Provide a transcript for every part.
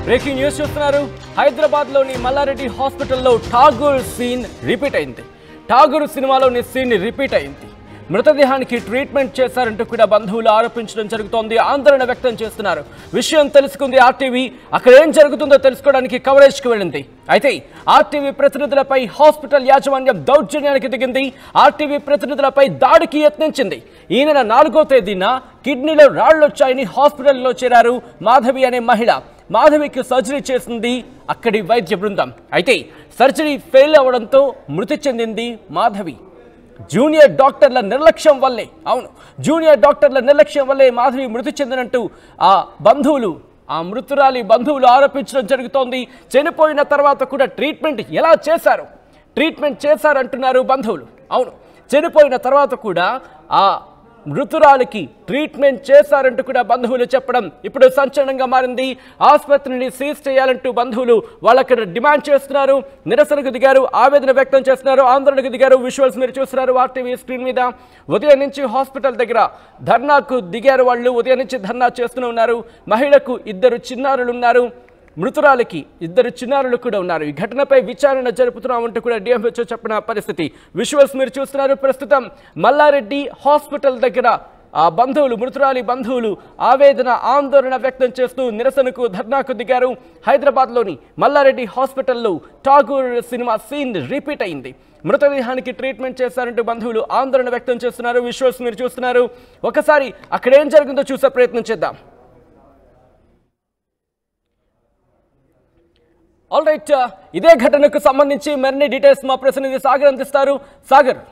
Breaking news చూస్తున్నారు. హైదరాబాద్ లోని మల్లారెడ్డి హాస్పిటల్లో ఠాగూర్ సీన్ రిపీట్ అయింది. ఠాగూర్ సినిమాలోని సీన్ రిపీట్ అయింది. మృతదేహానికి ట్రీట్మెంట్ చేశారంటూ కూడా బంధువులు ఆరోపించడం జరుగుతోంది. ఆందోళన వ్యక్తం చేస్తున్నారు. విషయం తెలుసుకుంది ఆర్టీవీ. అక్కడ ఏం జరుగుతుందో తెలుసుకోవడానికి కవరేజ్కి వెళ్ళింది. అయితే ఆర్టీవీ ప్రతినిధులపై హాస్పిటల్ యాజమాన్యం దౌర్జన్యానికి దిగింది. ఆర్టీవీ ప్రతినిధులపై దాడికి యత్నించింది. ఈ నెల 4వ తేదీన కిడ్నీలో రాళ్లొచ్చాయని హాస్పిటల్లో చేరారు మాధవి అనే మహిళ. మాధవికి సర్జరీ చేసింది అక్కడి వైద్య బృందం. అయితే సర్జరీ ఫెయిల్ అవ్వడంతో మృతి చెందింది మాధవి. జూనియర్ డాక్టర్ల నిర్లక్ష్యం వల్లే మాధవి మృతి చెందినట్టు ఆ మృతురాలి బంధువులు ఆరోపించడం జరుగుతోంది. చనిపోయిన తర్వాత కూడా ట్రీట్మెంట్ చేశారంటున్నారు బంధువులు. అవును, చనిపోయిన తర్వాత కూడా ఆ మృతురాలికి ట్రీట్మెంట్ చేశారంటూ కూడా బంధువులు చెప్పడం ఇప్పుడు సంచలనంగా మారింది. ఆసుపత్రిని సీజ్ చేయాలంటూ బంధువులు వాళ్ళక్కడ డిమాండ్ చేస్తున్నారు. నిరసనకు దిగారు, ఆవేదన వ్యక్తం చేస్తున్నారు, ఆందోళనకు దిగారు. విజువల్స్ మీరు చూస్తున్నారు ఆర్టీవీ స్క్రీన్ మీద. ఉదయం నుంచి హాస్పిటల్ దగ్గర ధర్నాకు దిగారు వాళ్ళు. ఉదయం నుంచి ధర్నా చేస్తూనే ఉన్నారు. మహిళకు 2 చిన్నారులు ఉన్నారు. మృతురాలికి 2 చిన్నారులు కూడా ఉన్నారు. ఈ ఘటనపై విచారణ జరుపుతున్నామంటూ కూడా డిఎంహెచ్ఓ చెప్పిన పరిస్థితి. విజువల్స్ మీరు చూస్తున్నారు. ప్రస్తుతం మల్లారెడ్డి హాస్పిటల్ దగ్గర ఆ మృతురాలి బంధువులు ఆందోళన వ్యక్తం చేస్తూ నిరసనకు ధర్నాకు దిగారు. హైదరాబాద్లోని మల్లారెడ్డి హాస్పిటల్లో ఠాగూర్ సినిమా సీన్ రిపీట్ అయింది. మృతదేహానికి ట్రీట్మెంట్ చేశారంటూ బంధువులు ఆందోళన వ్యక్తం చేస్తున్నారు. విజువల్స్ మీరు చూస్తున్నారు. ఒకసారి అక్కడ ఏం జరిగిందో చూసే ప్రయత్నం చేద్దాం. ఆల్ రైట్, ఇదే ఘటనకు సంబంధించి మరిన్ని డీటెయిల్స్ మా ప్రతినిధి సాగర్ అందిస్తారు. సాగర్,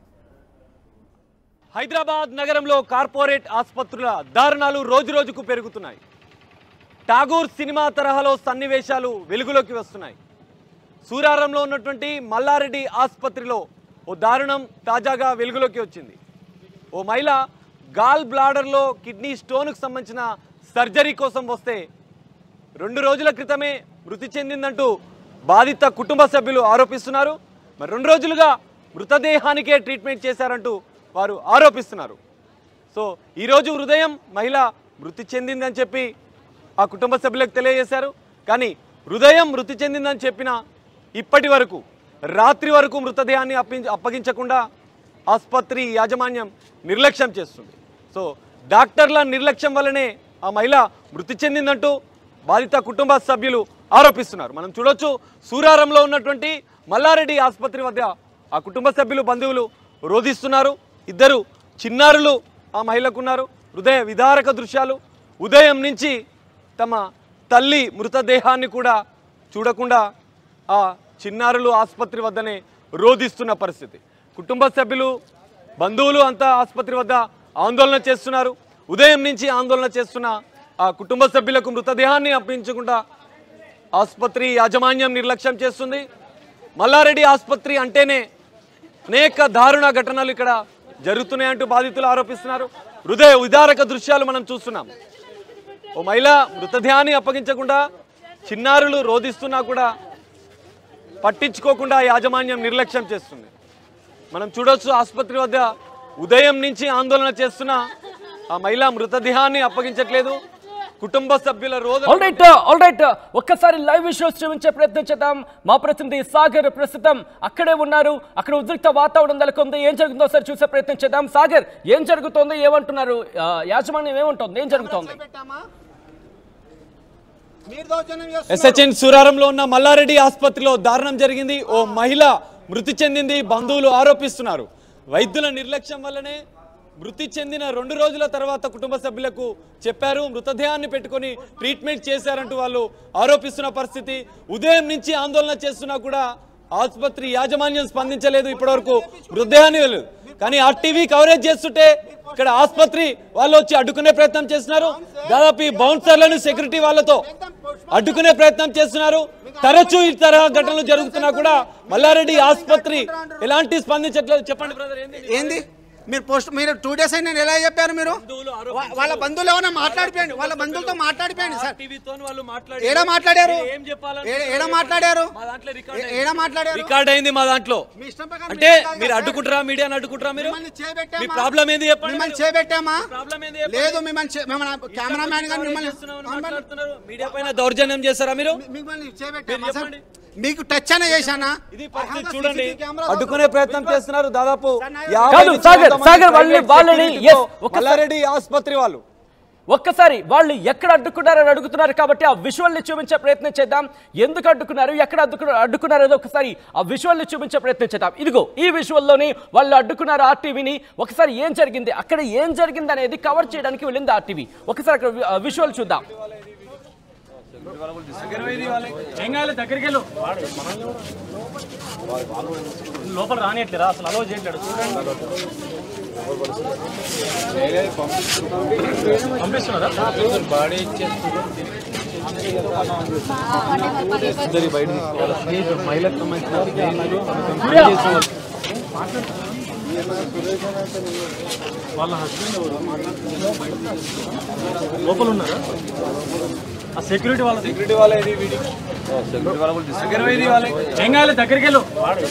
హైదరాబాద్ నగరంలో కార్పొరేట్ ఆసుపత్రుల దారుణాలు రోజురోజుకు పెరుగుతున్నాయి. ఠాగూర్ సినిమా తరహాలో సన్నివేశాలు వెలుగులోకి వస్తున్నాయి. సూరారంలో ఉన్నటువంటి మల్లారెడ్డి ఆసుపత్రిలో ఓ దారుణం తాజాగా వెలుగులోకి వచ్చింది. ఓ మహిళ గాల్ బ్లాడర్లో కిడ్నీ స్టోన్కు సంబంధించిన సర్జరీ కోసం వస్తే 2 రోజుల క్రితమే మృతి చెందిందంటూ బాధిత కుటుంబ సభ్యులు ఆరోపిస్తున్నారు. మరి 2 రోజులుగా మృతదేహానికే ట్రీట్మెంట్ చేశారంటూ వారు ఆరోపిస్తున్నారు. సో ఈరోజు ఉదయం మహిళ మృతి చెందిందని చెప్పి ఆ కుటుంబ సభ్యులకు తెలియజేశారు. కానీ మృతి చెందిందని చెప్పిన ఇప్పటి వరకు రాత్రి వరకు మృతదేహాన్ని అప్పగించకుండా ఆసుపత్రి యాజమాన్యం నిర్లక్ష్యం చేస్తుంది. సో డాక్టర్ల నిర్లక్ష్యం వల్లనే ఆ మహిళ మృతి చెందిందంటూ బాధిత కుటుంబ సభ్యులు ఆరోపిస్తున్నారు. మనం చూడొచ్చు, సూరారంలో ఉన్నటువంటి మల్లారెడ్డి ఆసుపత్రి వద్ద ఆ కుటుంబ సభ్యులు బంధువులు రోధిస్తున్నారు. 2 చిన్నారులు ఆ మహిళకున్నారు. హృదయ విదారక దృశ్యాలు. ఉదయం నుంచి తమ తల్లి మృతదేహాన్ని కూడా చూడకుండా ఆ చిన్నారులు ఆసుపత్రి వద్దనే రోధిస్తున్న పరిస్థితి. కుటుంబ సభ్యులు బంధువులు అంతా ఆసుపత్రి వద్ద ఆందోళన చేస్తున్నారు. ఉదయం నుంచి ఆందోళన చేస్తున్న ఆ కుటుంబ సభ్యులకు మృతదేహాన్ని అప్పగించకుండా ఆసుపత్రి యాజమాన్యం నిర్లక్ష్యం చేస్తుంది. మల్లారెడ్డి ఆసుపత్రి అంటేనే అనేక దారుణ ఘటనలు ఇక్కడ జరుగుతున్నాయంటూ బాధితులు ఆరోపిస్తున్నారు. హృదయ విదారక దృశ్యాలు మనం చూస్తున్నాం. ఓ మహిళ మృతదేహాన్ని అప్పగించకుండా చిన్నారులు రోధిస్తున్నా కూడా పట్టించుకోకుండా యాజమాన్యం నిర్లక్ష్యం చేస్తుంది. మనం చూడొచ్చు, ఆసుపత్రి వద్ద ఉదయం నుంచి ఆందోళన చేస్తున్న ఆ మహిళ మృతదేహాన్ని అప్పగించట్లేదు. కుటుంబ సభ్యుల ఒక్కసారి లైవ్ విజువల్స్ చూపించే ప్రయత్నం చేద్దాం. మా ప్రతినిధి సాగర్ ప్రస్తుతం అక్కడే ఉన్నారు. అక్కడ ఉద్రిక్త వాతావరణం నెలకొంది. ఏం జరుగుతుందో ఒకసారి చూసే ప్రయత్నం చేద్దాం. సాగర్, ఏం జరుగుతోంది, ఏమంటున్నారు, యాజమాన్యం ఏమంటుంది, ఏం జరుగుతోంది? ఎస్హెచ్ఎన్ సూరారంలో ఉన్న మల్లారెడ్డి ఆసుపత్రిలో దారుణం జరిగింది. ఓ మహిళ మృతి చెందింది. బంధువులు ఆరోపిస్తున్నారు. వైద్యుల నిర్లక్ష్యం వల్లనే మృతి చెందిన 2 రోజుల తర్వాత కుటుంబ సభ్యులకు చెప్పారు. మృతదేహాన్ని పెట్టుకొని ట్రీట్మెంట్ చేశారంటూ వాళ్ళు ఆరోపిస్తున్న పరిస్థితి. ఉదయం నుంచి ఆందోళన చేస్తున్నా కూడా ఆసుపత్రి యాజమాన్యం స్పందించలేదు. ఇప్పటివరకు మృతదేహాన్ని వెళ్ళదు. కానీ ఆర్టీవీ కవరేజ్ చేస్తుంటే ఇక్కడ ఆసుపత్రి వాళ్ళు వచ్చి అడ్డుకునే ప్రయత్నం చేస్తున్నారు. దాదాపు ఈ బౌన్సర్లను సెక్యూరిటీ వాళ్ళతో అడ్డుకునే ప్రయత్నం చేస్తున్నారు. తరచూ ఈ తరహా ఘటనలు జరుగుతున్నా కూడా మల్లారెడ్డి ఆసుపత్రి ఎలాంటి స్పందించట్లేదు. చెప్పండి బ్రదర్, ఏంది మీరు 2 days అయినా ఎలా చెప్పారు మీరు? వాళ్ళ బంధువులు ఏమైనా మాట్లాడిపోయండి, వాళ్ళ బంధువులతో మాట్లాడిపోయండి సార్. ఏడా మాట్లాడారు? ఏడా మాట్లాడారు? ఏడా మాట్లాడారు? రికార్డ్ అయింది మా దాంట్లో. అంటే మీరు అడ్డుకుంటారా? మీడియాని అడ్డుకుంటారా? మీరు మీ ప్రాబ్లం ఏంది చెప్పండి. మిమ్మల్ని చేపెట్టామా? లేదు, మిమ్మల్ని కెమెరామ్యాన్ గారు మిమ్మల్ని మీడియా పైన దౌర్జన్యం చేస్తారా మీరు? మిమ్మల్ని చేపెట్టామా సార్? మీకు టచ్ అనే చేశానా? ఇది పరిస్థితి చూడండి, అడ్డుకునే ప్రయత్నం చేస్తున్నారు. దాదాపు మల్లారెడ్డి ఆసుపత్రి వాళ్ళు ఒక్కసారి వాళ్ళు ఎక్కడ అడ్డుకున్నారని అడుగుతున్నారు కాబట్టి ఆ విజువల్ ని చూపించే ప్రయత్నం చేద్దాం. ఎందుకు అడ్డుకున్నారు, ఎక్కడ అడ్డుకున్నారు అనేది ఒకసారి ఆ విజువల్ ని చూపించే ప్రయత్నం చేద్దాం. ఇదిగో ఈ విజువల్ లోని వాళ్ళు అడ్డుకున్నారు ఆర్టీవీని. ఒకసారి ఏం జరిగింది, అక్కడ ఏం జరిగింది అనేది కవర్ చేయడానికి వెళ్ళింది ఆర్టీవీ. ఒకసారి అక్కడ విజువల్ చూద్దాం. లోపల రానియట్లేదా? అసలు అలో చేయట్లేడు. పంపిస్తున్నారా? బాడీ మహిళకు సంబంధించిన వాళ్ళ హస్బెండ్ లోపల ఉన్నారా? ఆ సెక్యూరిటీ వాళ్ళ దగ్గరికి వెళ్ళు.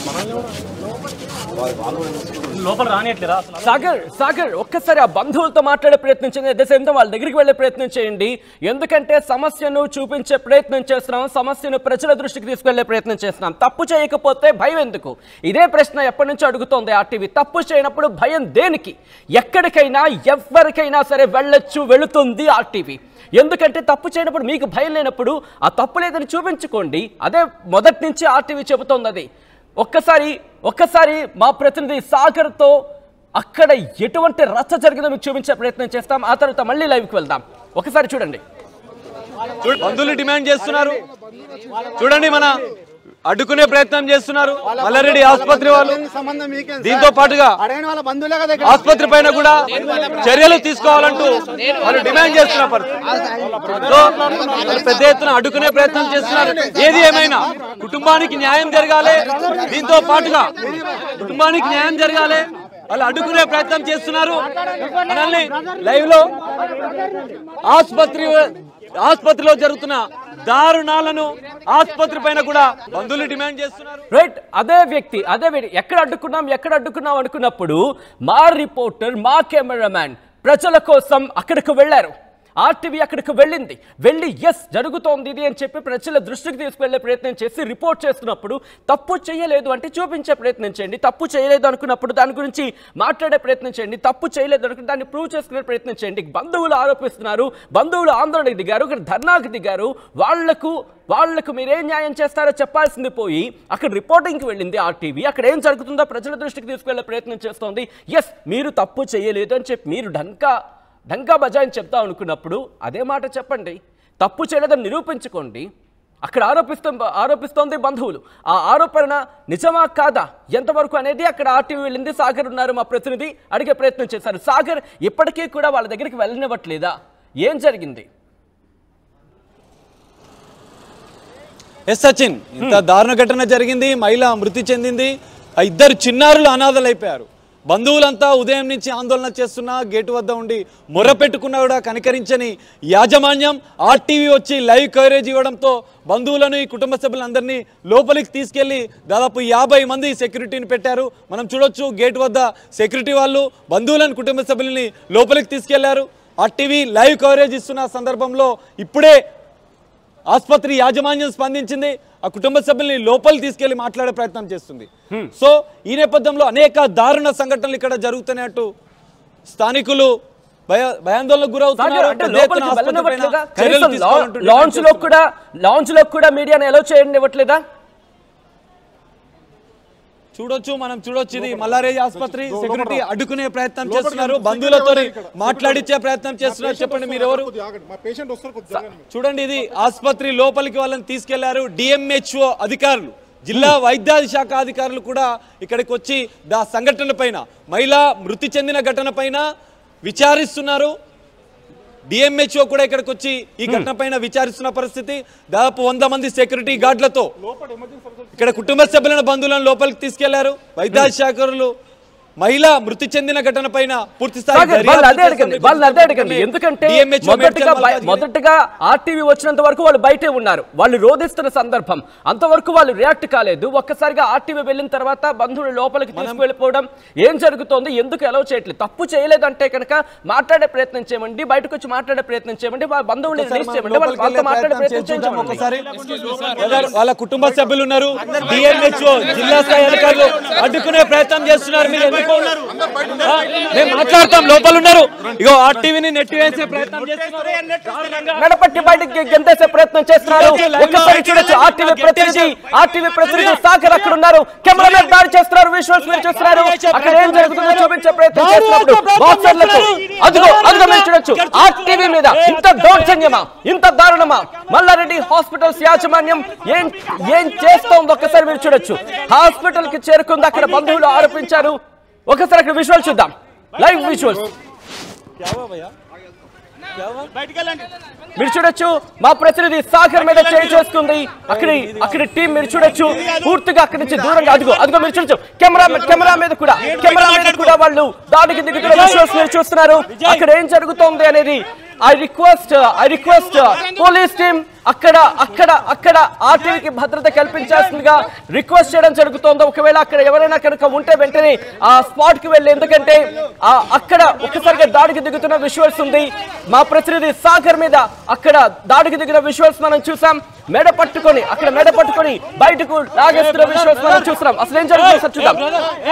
లోపల రానియట్లేదా? సాగర్ ఒక్కసారి ఆ బంధువులతో మాట్లాడే ప్రయత్నం చేయండి. అదే సేమ్ వాళ్ళ దగ్గరికి వెళ్ళే ప్రయత్నం చేయండి. ఎందుకంటే సమస్యను చూపించే ప్రయత్నం చేస్తున్నాం, సమస్యను ప్రజల దృష్టికి తీసుకెళ్లే ప్రయత్నం చేస్తున్నాం. తప్పు చేయకపోతే భయం ఎందుకు? ఇదే ప్రశ్న ఎప్పటి నుంచో అడుగుతోంది ఆర్టీవీ. తప్పు చేయనప్పుడు భయం దేనికి? ఎక్కడికైనా ఎవరికైనా సరే వెళ్ళొచ్చు, వెళుతుంది ఆర్టీవీ. ఎందుకంటే తప్పు చేయనప్పుడు మీకు భయం లేనప్పుడు ఆ తప్పు లేదని చూపించుకోండి. అదే మొదటి నుంచి ఆర్టీవీ చెబుతోంది. అది ఒక్కసారి మా ప్రతినిధి సాగర్తో అక్కడ ఎటువంటి రచ్చ జరిగిందో మీకు చూపించే ప్రయత్నం చేస్తాం. ఆ తర్వాత మళ్ళీ లైవ్కి వెళ్దాం. ఒకసారి చూడండి. బంధువులు డిమాండ్ చేస్తున్నారు. చూడండి, మన అడ్డుకునే ప్రయత్నం చేస్తున్నారు మల్లారెడ్డి ఆసుపత్రి వాళ్ళు. దీంతో పాటుగా ఆసుపత్రి పైన కూడా చర్యలు తీసుకోవాలంటూ వాళ్ళు డిమాండ్ చేస్తున్నారు. పెద్ద ఎత్తున అడ్డుకునే ప్రయత్నం చేస్తున్నారు. ఏది ఏమైనా కుటుంబానికి న్యాయం జరగాలి, దీంతో పాటుగా కుటుంబానికి న్యాయం జరగాలి. వాళ్ళు అడ్డుకునే ప్రయత్నం చేస్తున్నారు. మనల్ని లైవ్ లో ఆసుపత్రిలో జరుగుతున్న దారుణాలను ఆసుపత్రి పైన కూడా బంధువులు డిమాండ్ చేస్తున్నారు. రైట్, అదే వ్యక్తి ఎక్కడ అడ్డుకున్నాం అనుకున్నప్పుడు మా రిపోర్టర్, మా కెమెరామ్యాన్ ప్రజల కోసం అక్కడికి వెళ్ళారు. ఆర్టీవీ అక్కడికి వెళ్ళి ఎస్ జరుగుతోంది ఇది అని చెప్పి ప్రజల దృష్టికి తీసుకువెళ్లే ప్రయత్నం చేసి రిపోర్ట్ చేస్తున్నప్పుడు తప్పు చేయలేదు అంటే చూపించే ప్రయత్నం చేయండి. తప్పు చేయలేదు అనుకున్నప్పుడు దాని గురించి మాట్లాడే ప్రయత్నం చేయండి. తప్పు చేయలేదు అనుకుని దాన్ని ప్రూవ్ చేసుకునే ప్రయత్నం చేయండి. బంధువులు ఆరోపిస్తున్నారు, బంధువులు ఆందోళనకు దిగారు, ఇక్కడ ధర్నాకు దిగారు. వాళ్లకు మీరేం న్యాయం చేస్తారో చెప్పాల్సింది పోయి అక్కడ రిపోర్టింగ్కి వెళ్ళింది ఆర్టీవీ. అక్కడ ఏం జరుగుతుందో ప్రజల దృష్టికి తీసుకువెళ్లే ప్రయత్నం చేస్తోంది. ఎస్ మీరు తప్పు చేయలేదు అని చెప్పి మీరు ఢంకా బజాయిని చెప్తా అనుకున్నప్పుడు అదే మాట చెప్పండి. తప్పు చేయలేదని నిరూపించుకోండి. అక్కడ ఆరోపిస్తోంది బంధువులు. ఆ ఆరోపణ నిజమా కాదా ఎంతవరకు అనేది అక్కడ ఆర్టీవీ వెళ్ళింది. సాగర్ ఉన్నారు, మా ప్రతినిధి, అడిగే ప్రయత్నం చేశారు. సాగర్, ఇప్పటికీ కూడా వాళ్ళ దగ్గరికి వెళ్ళనివ్వట్లేదా? ఏం జరిగింది? ఎస్ సచిన్, ఇంత దారుణ ఘటన జరిగింది. మహిళ మృతి చెందింది. ఆ ఇద్దరు చిన్నారులు అనాథలైపోయారు. బంధువులంతా ఉదయం నుంచి ఆందోళన చేస్తున్నా, గేటు వద్ద ఉండి మొరపెట్టుకున్నా కూడా కనికరించని యాజమాన్యం ఆర్టీవీ వచ్చి లైవ్ కవరేజ్ ఇవ్వడంతో బంధువులను, ఈ కుటుంబ సభ్యులందరినీ లోపలికి తీసుకెళ్లి దాదాపు 50 మంది సెక్యూరిటీని పెట్టారు. మనం చూడొచ్చు, గేటు వద్ద సెక్యూరిటీ వాళ్ళు బంధువులను, కుటుంబ సభ్యులని లోపలికి తీసుకెళ్లారు. ఆర్టీవీ లైవ్ కవరేజ్ ఇస్తున్న సందర్భంలో ఇప్పుడే ఆసుపత్రి యాజమాన్యం స్పందించింది. ఆ కుటుంబ సభ్యుల్ని లోపలి తీసుకెళ్లి మాట్లాడే ప్రయత్నం చేస్తుంది. సో ఈ నేపథ్యంలో అనేక దారుణ సంఘటనలు ఇక్కడ జరుగుతున్నట్టు స్థానికులు భయాందోళనకు గురవుతున్నారు. లాంచ్ లో కూడా మీడియాను ఎలా చేయనివ్వట్లేదా? మనం చూడొచ్చు, ఇది మల్లారెడ్డి ఆసుపత్రి. సెక్యూరిటీ అడ్డుకునే ప్రయత్నం చేస్తున్నారు, బంధువులతో మాట్లాడించే ప్రయత్నం చేస్తున్నారు. చెప్పండి మీరు ఎవరు? చూడండి, ఇది ఆసుపత్రి లోపలికి వాళ్ళని తీసుకెళ్లారు. డిఎంహెచ్ఓ అధికారులు, జిల్లా వైద్యాధి శాఖ అధికారులు కూడా ఇక్కడికి వచ్చి సంఘటన పైన, మహిళ మృతి చెందిన ఘటన పైన విచారిస్తున్నారు. డిఎంహెచ్ఓ కూడా ఇక్కడికి వచ్చి ఈ ఘటన పైన విచారిస్తున్న పరిస్థితి. దాదాపు 100 మంది సెక్యూరిటీ గార్డులతో ఇక్కడ కుటుంబ సభ్యులను, బంధువులను లోపలికి తీసుకెళ్లారు. వైద్యాధికారులు మహిళ మృతి చెందిన ఘటన పైన పూర్తి స్థాయి ఎందుకంటే మొదటగా ఆర్టీవీ వచ్చినంత వరకు వాళ్ళు బయటే ఉన్నారు, వాళ్ళు రోధిస్తున్న సందర్భం, అంతవరకు వాళ్ళు రియాక్ట్ కాలేదు. ఒక్కసారిగా ఆర్టీవీ వెళ్ళిన తర్వాత బంధువులు లోపలికి తీసుకువెళ్ళిపోవడం, ఏం జరుగుతోంది, ఎందుకు అలౌ చేయట్లేదు, తప్పు చేయలేదంటే కనుక మాట్లాడే ప్రయత్నం చేయమండి, బయటకు వచ్చి మాట్లాడే ప్రయత్నం చేయమండి, బంధువులు మాట్లాడే ప్రయత్నం చేయండి. వాళ్ళ కుటుంబ సభ్యులు ఉన్నారు, డిఎంహెచ్ఓ జిల్లా స్థాయి అధికారులు అడ్డుకునే ప్రయత్నం చేస్తున్నారు. మీరు ఎందుకు మేము మాట్లాడతాం, లోపల ఉన్నారు. ఇగో ఆర్టీవీని నెట్టివేసే ప్రయత్నం చేస్తున్నారు, మెడపట్టి బయటికి గెంతేసే ప్రయత్నం చేస్తున్నారు. ఒక్కసారి చూడొచ్చు, ఆర్టీవీ ప్రతినిధి సాగర్ అక్కడ ఉన్నారు, కెమెరా దాడి చేస్తున్నారు, విజువల్స్ మీరు చూస్తున్నారు. అక్కడ ఏం జరుగుతుందో చూపించే ప్రయత్నం చేస్తున్నప్పుడు బాక్సర్లకు అదిగో మీరు చూడొచ్చు, ఆర్టీవీ మీద ఇంత దౌర్జన్యమా, ఇంత దారుణమా? మల్లారెడ్డి హాస్పిటల్స్ యాజమాన్యం ఏం చేస్తోంది ఒక్కసారి మీరు చూడొచ్చు. హాస్పిటల్ కి చేరుకుంది, అక్కడ బంధువులు ఆరోపించారు. ఒకసారి అక్కడ విజువల్స్ చూద్దాం, లైవ్ విజువల్స్ మీరు చూడొచ్చు. మా ప్రతినిధి సాగర్ మీద చేయి చేసుకుంది అక్కడి టీం మీరు చూడొచ్చు, పూర్తిగా అక్కడి నుంచి దూరంగా అదిగో మీరు చూడొచ్చు. కెమెరా మీద కూడా వాళ్ళు దాడికి దిగుతున్న విజువల్స్ మీరు చూస్తున్నారు. అక్కడ ఏం జరుగుతోంది అనేది ఐ రిక్వెస్ట్ పోలీస్ టీం అక్కడ ఆర్టీవీకి భద్రత కల్పించాల్సిందిగా రిక్వెస్ట్ చేయడం జరుగుతోంది. ఒకవేళ అక్కడ ఎవరైనా కనుక ఉంటే వెంటనే ఆ స్పాట్ కి వెళ్ళి, ఎందుకంటే అక్కడ ఒక్కసారిగా దాడికి దిగుతున్న విజువల్స్ ఉంది. మా ప్రతినిధి సాగర్ మీద అక్కడ దాడికి దిగిన విజువల్స్ మనం చూసాం. మెడ పట్టుకొని బయటకు లాగేస్తున్న విజువల్స్ మనం చూస్తున్నాం. అసలు ఏం జరుగుతుందో సార్ చూద్దాం.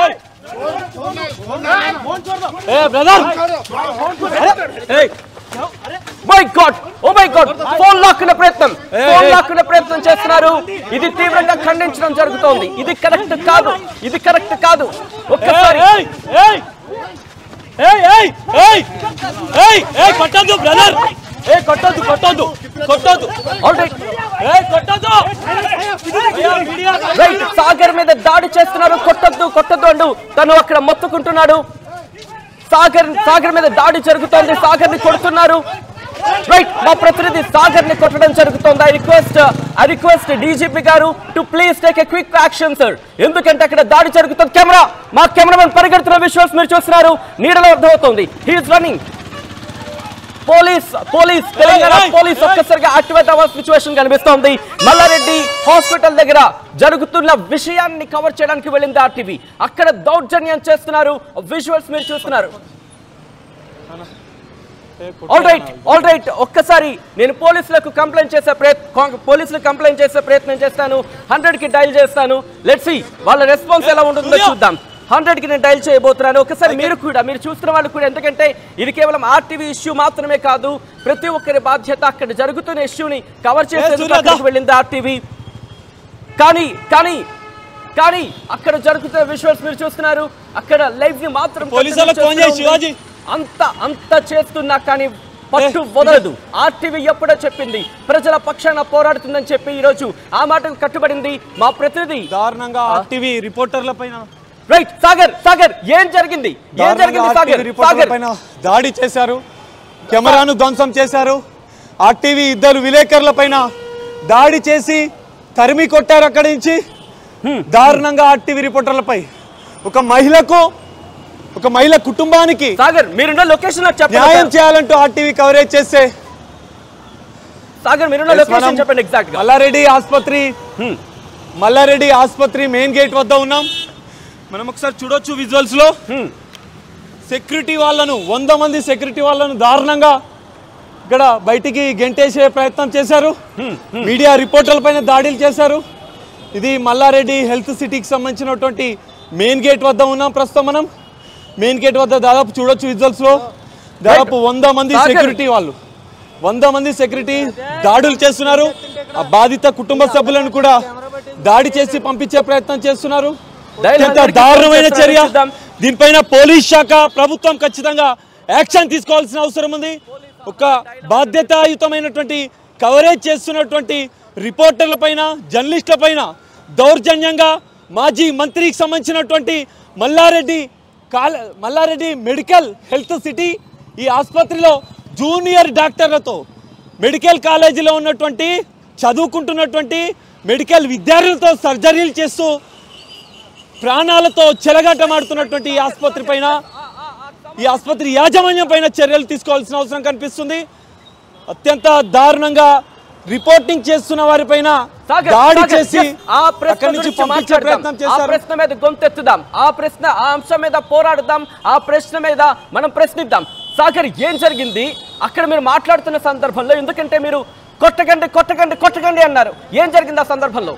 మై గాడ్, ఫోన్ లాక్కునే ప్రయత్నం చేస్తున్నారు. ఇది తీవ్రంగా ఖండించడం జరుగుతోంది. ఇది కరెక్ట్ కాదు. ఒక్కసారి సాగర్ మీద దాడి చేస్తున్నారు. కొట్టద్దు అంటూ తను అక్కడ మొత్తుకుంటున్నాడు. సాగర్ మీద దాడి జరుగుతోంది, సాగర్ ని కొడుతున్నారు. రైట్, మా ప్రతినిధి సాగర్ ని కొట్టడం జరుగుతోంది. ఐ రిక్వెస్ట్ డీజీపీ గారు to please take a quick action sir. ఎందుకంటే అక్కడ దాడి జరుగుతుంది. మా కెమెరామెన్ పరిగెడుతున్న విజువల్స్ మీరు చూస్తున్నారు. నీడలో అర్థమవుతోంది, he is running. Telangana police ఒక్కసారిగా యాక్టివేట్ అవ్వాల్సిన సిచ్యువేషన్ కనిపిస్తోంది. మల్లారెడ్డి హాస్పిటల్ దగ్గర జరుగుతున్న విషయాన్ని కవర్ చేయడానికి వెళ్ళింది ఆర్టీవీ. అక్కడ దౌర్జన్యం చేస్తున్నారు, విజువల్స్ మీరు చూస్తున్నారు. ఆల్ రైట్, ఒక్కసారి నేను పోలీసులకు కంప్లైంట్ చేసే ప్రయత్నం చేస్తాను. 100కి డైల్ చేస్తాను. లెట్స్ సీ వాళ్ళ రెస్పాన్స్ ఎలా ఉంటుందో చూద్దాం. 100కి నేను డైల్ చేయబోతున్నాను. ఒకసారి మీరు చూస్తున్న వాళ్ళు కూడా, ఎందుకంటే ఇది కేవలం ఆర్టీవీ ఇష్యూ మాత్రమే కాదు, ప్రతి ఒక్కరి బాధ్యత. అక్కడ జరుగుతున్న ఇష్యూని కవర్ చేసేందుకు వెళ్ళింది ఆర్టీవీ. కానీ అక్కడ జరుగుతున్న విజువల్స్ మీరు చూస్తున్నారు. అక్కడ లైవ్ ని మాత్రం అంత చేస్తున్నా కానీ పట్టు వదలదు. ఆర్టీవీ ఎప్పుడో చెప్పింది ప్రజల పక్షాన పోరాడుతుందని చెప్పి ఈ రోజు ఆ మాటకు కట్టుబడింది. మా ప్రతినిధి దారుణంగా ఆర్టీవీ రిపోర్టర్ల పైన రైట్ సాగర్ ఏం జరిగింది సాగర్ పైన దాడి చేశారు, కెమెరాను ధ్వంసం చేశారు. ఆర్టీవీ 2 విలేకరుల పైన దాడి చేసి తరిమి కొట్టారు. అక్కడి నుంచి దారుణంగా ఆర్టీవీ రిపోర్టర్లపై ఒక మహిళ కుటుంబానికి సాగర్ మీరున్న లొకేషన్ న్యాయం చేయాలంటూ ఆర్టీవీ కవరేజ్ చేస్తే సాగర్ మీరున్న లొకేషన్ చెప్పండి ఎగ్జాక్ట్ గా. మల్లారెడ్డి ఆసుపత్రి మెయిన్ గేట్ వద్ద ఉన్నాం. మనం ఒకసారి చూడొచ్చు విజువల్స్ లో. సెక్యూరిటీ వాళ్ళను 100 మంది సెక్యూరిటీ వాళ్ళను దారుణంగా ఇక్కడ బయటికి గెంటేసే ప్రయత్నం చేశారు. మీడియా రిపోర్టర్ల పైన దాడులు చేశారు. ఇది మల్లారెడ్డి హెల్త్ సిటీకి సంబంధించినటువంటి మెయిన్ గేట్ వద్ద ఉన్నాం ప్రస్తుతం. మనం మెయిన్ గేట్ వద్ద దాదాపు చూడొచ్చు విజువల్స్ లో దాదాపు 100 మంది సెక్యూరిటీ వాళ్ళు 100 మంది సెక్యూరిటీ దాడులు చేస్తున్నారు. ఆ బాధిత కుటుంబ సభ్యులను కూడా దాడి చేసి పంపించే ప్రయత్నం చేస్తున్నారు. దారుణమైన చర్య. దీనిపైన పోలీస్ శాఖ ప్రభుత్వం ఖచ్చితంగా యాక్షన్ తీసుకోవాల్సిన అవసరం ఉంది. ఒక బాధ్యతాయుతమైనటువంటి కవరేజ్ చేస్తున్నటువంటి రిపోర్టర్ల పైన, జర్నలిస్టుల పైన దౌర్జన్యంగా మాజీ మంత్రికి సంబంధించినటువంటి మల్లారెడ్డి మెడికల్ హెల్త్ సిటీ ఈ ఆసుపత్రిలో జూనియర్ డాక్టర్లతో, మెడికల్ కాలేజీలో ఉన్నటువంటి చదువుకుంటున్నటువంటి మెడికల్ విద్యార్థులతో సర్జరీలు చేస్తూ ప్రాణాలతో చెలగాటమాడుతున్నటువంటి ఈ ఆసుపత్రి పైన, ఈ ఆసుపత్రి యాజమాన్యం పైన చర్యలు తీసుకోవాల్సిన అవసరం కనిపిస్తుంది. అత్యంత దారుణంగా రిపోర్టింగ్ చేస్తున్న వారిపైన దాడి చేసి అక్కడి నుంచి పంపించే ప్రయత్నం చేశారు. ప్రశ్న మీద గొంతెత్తుదాం, ఆ అంశం మీద పోరాడుదాం, ఆ ప్రశ్న మీద మనం ప్రశ్నిద్దాం. సాగర్, ఏం జరిగింది అక్కడ? మీరు మాట్లాడుతున్న సందర్భంలో ఎందుకంటే మీరు కొట్టకండి కొట్టకండి కొట్టకండి అన్నారు. ఏం జరిగింది ఆ సందర్భంలో?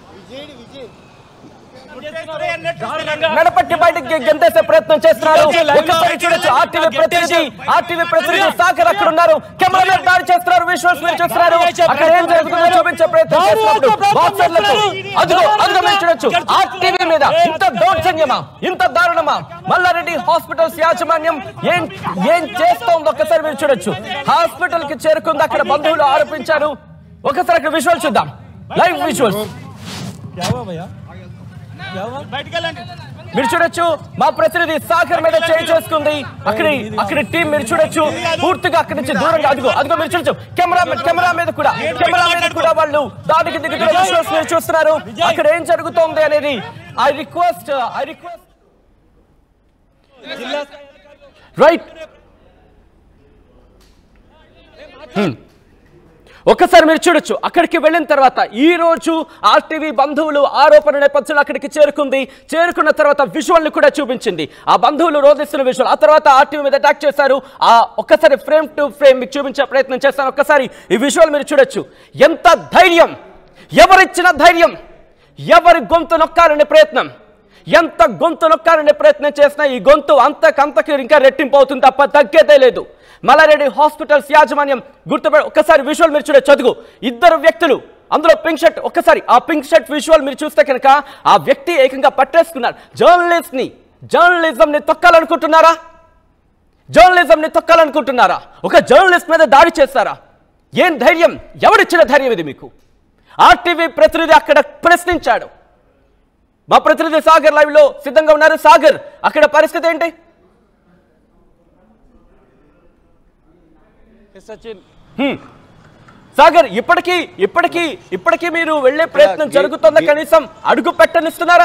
మెడపట్టి బయటకి గెంతేసే ప్రయత్నం చేస్తున్నారు. ఒకసారి చూడొచ్చు, ఆర్టీవీ ప్రతినిధి సాగర్ అక్కడ ఉన్నారు. కెమెరా దాడి చేస్తున్నారు. విజువల్స్ మీరు చూస్తున్నారు. అక్కడ ఏం జరుగుతుందో చూపించే ప్రయత్నం చేస్తున్నారు. అదిగో మీరు చూడొచ్చు, ఆర్టీవీ మీద ఇంత దౌర్జన్యమా, ఇంత దారుణమా? మల్లారెడ్డి హాస్పిటల్స్ యాజమాన్యం ఏం చేస్తోంది ఒక్కసారి మీరు చూడొచ్చు. హాస్పిటల్ కి చేరుకుంది, అక్కడ బంధువులు ఆరోపించారు. ఒకసారి అక్కడ విజువల్ చూద్దాం, లైవ్ విజువల్స్ మీరు చూడొచ్చు. మా ప్రతినిధి సాగర్ మీద చేయి చేసుకుంది అక్కడ టీం మీరు చూడొచ్చు. పూర్తిగా అక్కడి నుంచి దూరంగా అదిగో మీరు చూడొచ్చు. కెమెరా మీద కూడా వాళ్ళు దానికి దిగుతున్న విజువల్స్ మీరు చూస్తున్నారు. అక్కడ ఏం జరుగుతోంది అనేది ఐ రిక్వెస్ట్ రైట్. ఒక్కసారి మీరు చూడొచ్చు, అక్కడికి వెళ్ళిన తర్వాత ఈ రోజు ఆర్టీవీ బంధువులు ఆరోపణ నేపథ్యంలో అక్కడికి చేరుకున్న తర్వాత విజువల్ కూడా చూపించింది. ఆ బంధువులు రోధిస్తున్న విజువల్. ఆ తర్వాత ఆర్టీవీ మీద అటాక్ చేశారు. ఆ ఒక్కసారి ఫ్రేమ్ టు ఫ్రేమ్ మీకు చూపించే ప్రయత్నం చేస్తాను. ఒక్కసారి ఈ విజువల్ మీరు చూడొచ్చు. ఎంత ధైర్యం, ఎవరిచ్చిన ధైర్యం, ఎవరి గొంతు నొక్కాలనే ప్రయత్నం, ఎంత గొంతు నొక్కాలనే ప్రయత్నం చేసినా ఈ గొంతు అంతకంతకి ఇంకా రెట్టింపు అవుతుంది తప్ప తగ్గేదే లేదు. మల్లారెడ్డి హాస్పిటల్స్ యాజమాన్యం ఒక్కసారి విజువల్ మీరు చూడొచ్చు. చదువు ఇద్దరు వ్యక్తులు, అందులో పింక్ షర్ట్. ఒక్కసారి ఆ పింక్ షర్ట్ విజువల్ మీరు చూస్తే కనుక ఆ వ్యక్తి ఏకంగా పట్టేసుకున్నారు. జర్నలిజంని తొక్కాలనుకుంటున్నారా? ఒక జర్నలిస్ట్ మీద దాడి చేస్తారా? ఏం ధైర్యం, ఎవరిచ్చిన ధైర్యం ఇది మీకు? ఆర్టీవీ ప్రతినిధి అక్కడ ప్రశ్నించాడు. మా ప్రతినిధి సాగర్ లైవ్ లో సిద్ధంగా ఉన్నారు. సాగర్, అక్కడ పరిస్థితి ఏంటి? సాగర్, ఇప్పటికీ మీరు వెళ్లే ప్రయత్నం జరుగుతుందా? కనీసం అడుగు పెట్టనిస్తున్నారా?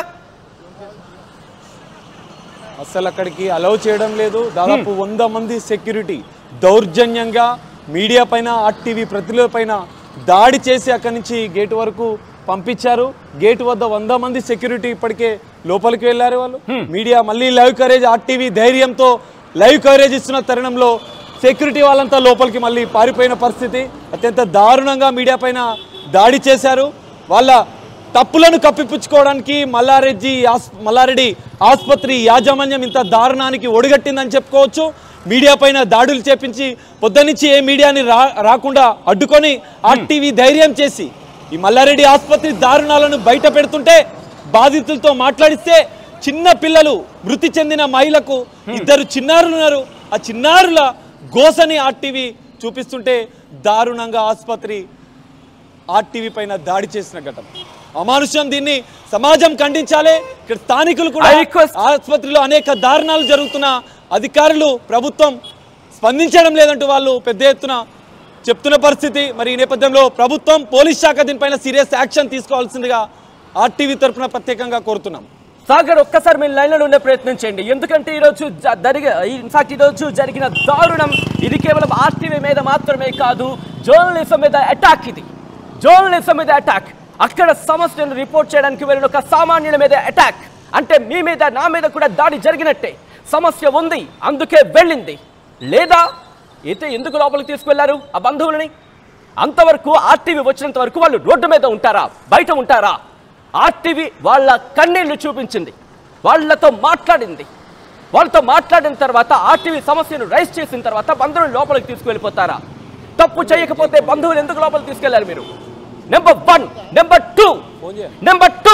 అసలు అక్కడికి అలౌ చేయడం లేదు. దాదాపు 100 మంది సెక్యూరిటీ దౌర్జన్యంగా మీడియా పైన, ఆర్టీవీ ప్రతినిధుల పైన దాడి చేసి అక్కడి నుంచి గేట్ వరకు పంపించారు. గేట్ వద్ద 100 మంది సెక్యూరిటీ ఇప్పటికే లోపలికి వెళ్ళారు. వాళ్ళు మీడియా మళ్ళీ లైవ్ కవరేజ్, ఆర్టీవీ ధైర్యంతో లైవ్ కవరేజ్ ఇస్తున్న తరుణంలో సెక్యూరిటీ వాళ్ళంతా లోపలికి మళ్ళీ పారిపోయిన పరిస్థితి. అత్యంత దారుణంగా మీడియా పైన దాడి చేశారు. వాళ్ళ తప్పులను కప్పిపుచ్చుకోవడానికి మల్లారెడ్డి ఆసుపత్రి యాజమాన్యం ఇంత దారుణానికి ఒడిగట్టిందని చెప్పుకోవచ్చు. మీడియా పైన దాడులు చేపించి పొద్దునుంచి ఏ మీడియాని రాకుండా అడ్డుకొని ఆర్టీవీ ధైర్యం చేసి ఈ మల్లారెడ్డి ఆసుపత్రి దారుణాలను బయట పెడుతుంటే, బాధితులతో మాట్లాడిస్తే చిన్న పిల్లలు, మృతి చెందిన మహిళకు 2 చిన్నారులు ఉన్నారు. ఆ చిన్నారుల గోసని ఆర్టీవీ చూపిస్తుంటే దారుణంగా ఆర్టీవీ పైన దాడి చేసిన ఘటన అమానుష్యం. దీన్ని సమాజం ఖండించాలి. ఇక్కడ స్థానికులు కూడా ఆసుపత్రిలో అనేక దారుణాలు జరుగుతున్న అధికారులు, ప్రభుత్వం స్పందించడం లేదంటూ వాళ్ళు పెద్ద ఎత్తున చెప్తున్న పరిస్థితి. మరి ఈ నేపథ్యంలో ప్రభుత్వం, పోలీస్ శాఖ దీనిపైన సీరియస్ యాక్షన్ తీసుకోవాల్సిందిగా ఆర్టీవీ తరఫున ప్రత్యేకంగా కోరుతున్నాం. సాగర్, ఒక్కసారి మీ లైన్లో ఉండే ప్రయత్నం చేయండి. ఎందుకంటే ఈరోజు జరిగిన దారుణం ఇది కేవలం ఆర్టీవీ మీద మాత్రమే కాదు, జర్నలిజం మీద అటాక్. ఇది జర్నలిజం మీద అటాక్. అక్కడ సమస్యను రిపోర్ట్ చేయడానికి వెళ్ళిన ఒక సామాన్యుల మీద అటాక్. అంటే మీ మీద, నా మీద కూడా దాడి జరిగినట్టే. సమస్య ఉంది, అందుకే వెళ్ళింది. లేదా అయితే ఎందుకు లోపలికి తీసుకువెళ్లారు ఆ బంధువులని? అంతవరకు ఆర్టీవీ వచ్చినంత వరకు వాళ్ళు రోడ్డు మీద ఉంటారా, బయట ఉంటారా? ఆర్టీవీ వాళ్ళ కన్నీళ్లు చూపించింది, వాళ్ళతో మాట్లాడింది. వాళ్ళతో మాట్లాడిన తర్వాత ఆర్టీవీ సమస్యను రైజ్ చేసిన తర్వాత బంధువులు లోపలికి తీసుకువెళ్ళిపోతారా? తప్పు చేయకపోతే బంధువులు ఎందుకు లోపలికి తీసుకెళ్లారు మీరు? నెంబర్ 1. నెంబర్ 2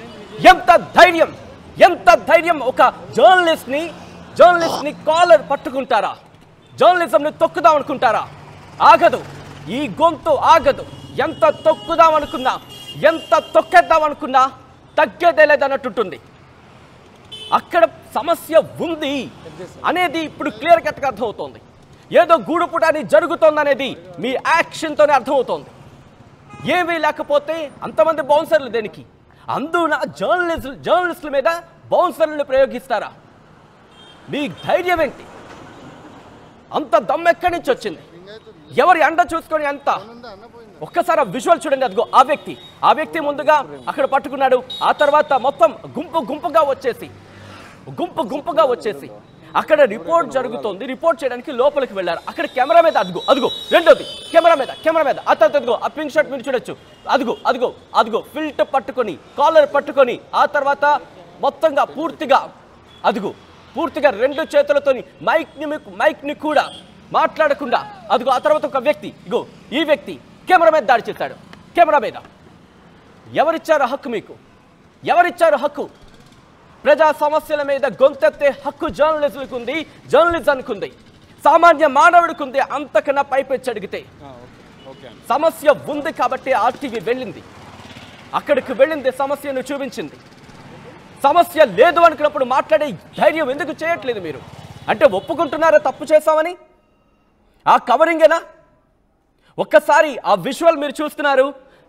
ఎంత ధైర్యం ఒక జర్నలిస్ట్ ని కాలర్ పట్టుకుంటారా? జర్నలిజంని తొక్కుదాం అనుకుంటారా? ఆగదు, ఈ గొంతు ఆగదు. ఎంత తొక్కుదాం అనుకున్నా, ఎంత తొక్కేద్దాం అనుకున్నా తగ్గేదే లేదన్నట్టుంటుంది. అక్కడ సమస్య ఉంది అనేది ఇప్పుడు క్లియర్ కట్గా అర్థమవుతోంది. ఏదో గూడుపుటాన్ని జరుగుతోందనేది మీ యాక్షన్తోనే అర్థమవుతోంది. ఏమీ లేకపోతే అంతమంది బౌన్సర్లు దేనికి? అందున జర్నలిస్టుల మీద బౌన్సర్లను ప్రయోగిస్తారా? మీ ధైర్యం ఏంటి? అంత దమ్ ఎక్కడి నుంచి వచ్చింది? ఎవరి అండ చూసుకొని అంత? ఒక్కసారి ఆ విజువల్ చూడండి. అదిగో ఆ వ్యక్తి ముందుగా అక్కడ పట్టుకున్నాడు. ఆ తర్వాత మొత్తం గుంపుగా వచ్చేసి అక్కడ రిపోర్ట్ జరుగుతోంది. రిపోర్ట్ చేయడానికి లోపలికి వెళ్ళారు. అక్కడ కెమెరా మీద అదిగో రెండోది కెమెరా మీద అదిగో ఆ పింక్ షర్ట్ మీరు చూడొచ్చు. అదిగో ఫిల్ట్ పట్టుకొని, కాలర్ పట్టుకొని, ఆ తర్వాత మొత్తంగా పూర్తిగా రెండు చేతులతోని మైక్ని కూడా మాట్లాడకుండా అదిగో ఆ తర్వాత ఒక వ్యక్తి, ఈ వ్యక్తి కెమెరా మీద దాడి చేశాడు. కెమెరా మీద ఎవరిచ్చారు హక్కు? మీకు ఎవరిచ్చారు హక్కు? ప్రజా సమస్యల మీద గొంతెత్తే హక్కు జర్నలిజానికి ఉంది, సామాన్య మానవుడికి ఉంది. అంతకన్నా పైపెచ్చి అడిగితే సమస్య ఉంది కాబట్టి ఆర్టీవీ వెళ్ళింది, అక్కడికి వెళ్ళింది, సమస్యను చూపించింది. సమస్య లేదు అనుకున్నప్పుడు మాట్లాడే ధైర్యం ఎందుకు చేయట్లేదు మీరు? అంటే ఒప్పుకుంటున్నారా తప్పు చేశామని? ఆ కవరింగేనా? ఒక్కసారి ఆ విజువల్ మీరు చూస్తున్నారు.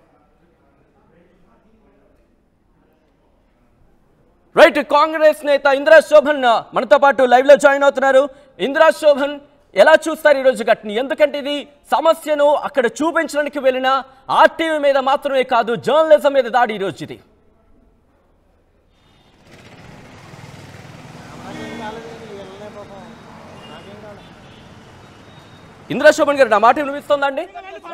రైట్, కాంగ్రెస్ నేత ఇందిరా శోభన్ మనతో పాటు లైవ్ లో జాయిన్ అవుతున్నారు. ఇందిరా శోభన్, ఎలా చూస్తారు ఈరోజు ఘటన? ఎందుకంటే ఇది సమస్యను అక్కడ చూపించడానికి వెళ్ళిన ఆర్టీవీ మీద మాత్రమే కాదు, జర్నలిజం మీద దాడి ఈరోజు ఇది. ఇందిరా శోభన్ గారు, నా మాట వినిపిస్తోందండి?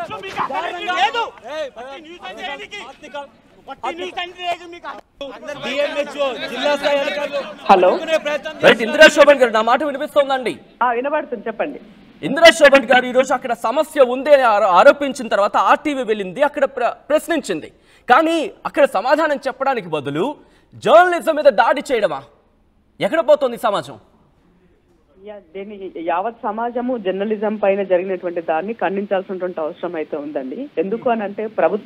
హలో, రైట్, ఇందిరా శోభన్ గారు, నా మాట వినిపిస్తోందండి? వినబడుతుంది, చెప్పండి. ఇందిరా శోభన్ గారు, ఈరోజు అక్కడ సమస్య ఉంది అని ఆరోపించిన తర్వాత ఆర్టీవీ వెళ్ళింది, అక్కడ ప్రశ్నించింది. కానీ అక్కడ సమాధానం చెప్పడానికి బదులు జర్నలిజం మీద దాడి చేయడమా? ఎక్కడ పోతుంది సమాజం? దీన్ని యావత్ సమాజము జర్నలిజం పైన జరిగినటువంటి దాన్ని ఖండించాల్సినటువంటి అవసరం అయితే ఉందండి. ఎందుకు అని అంటే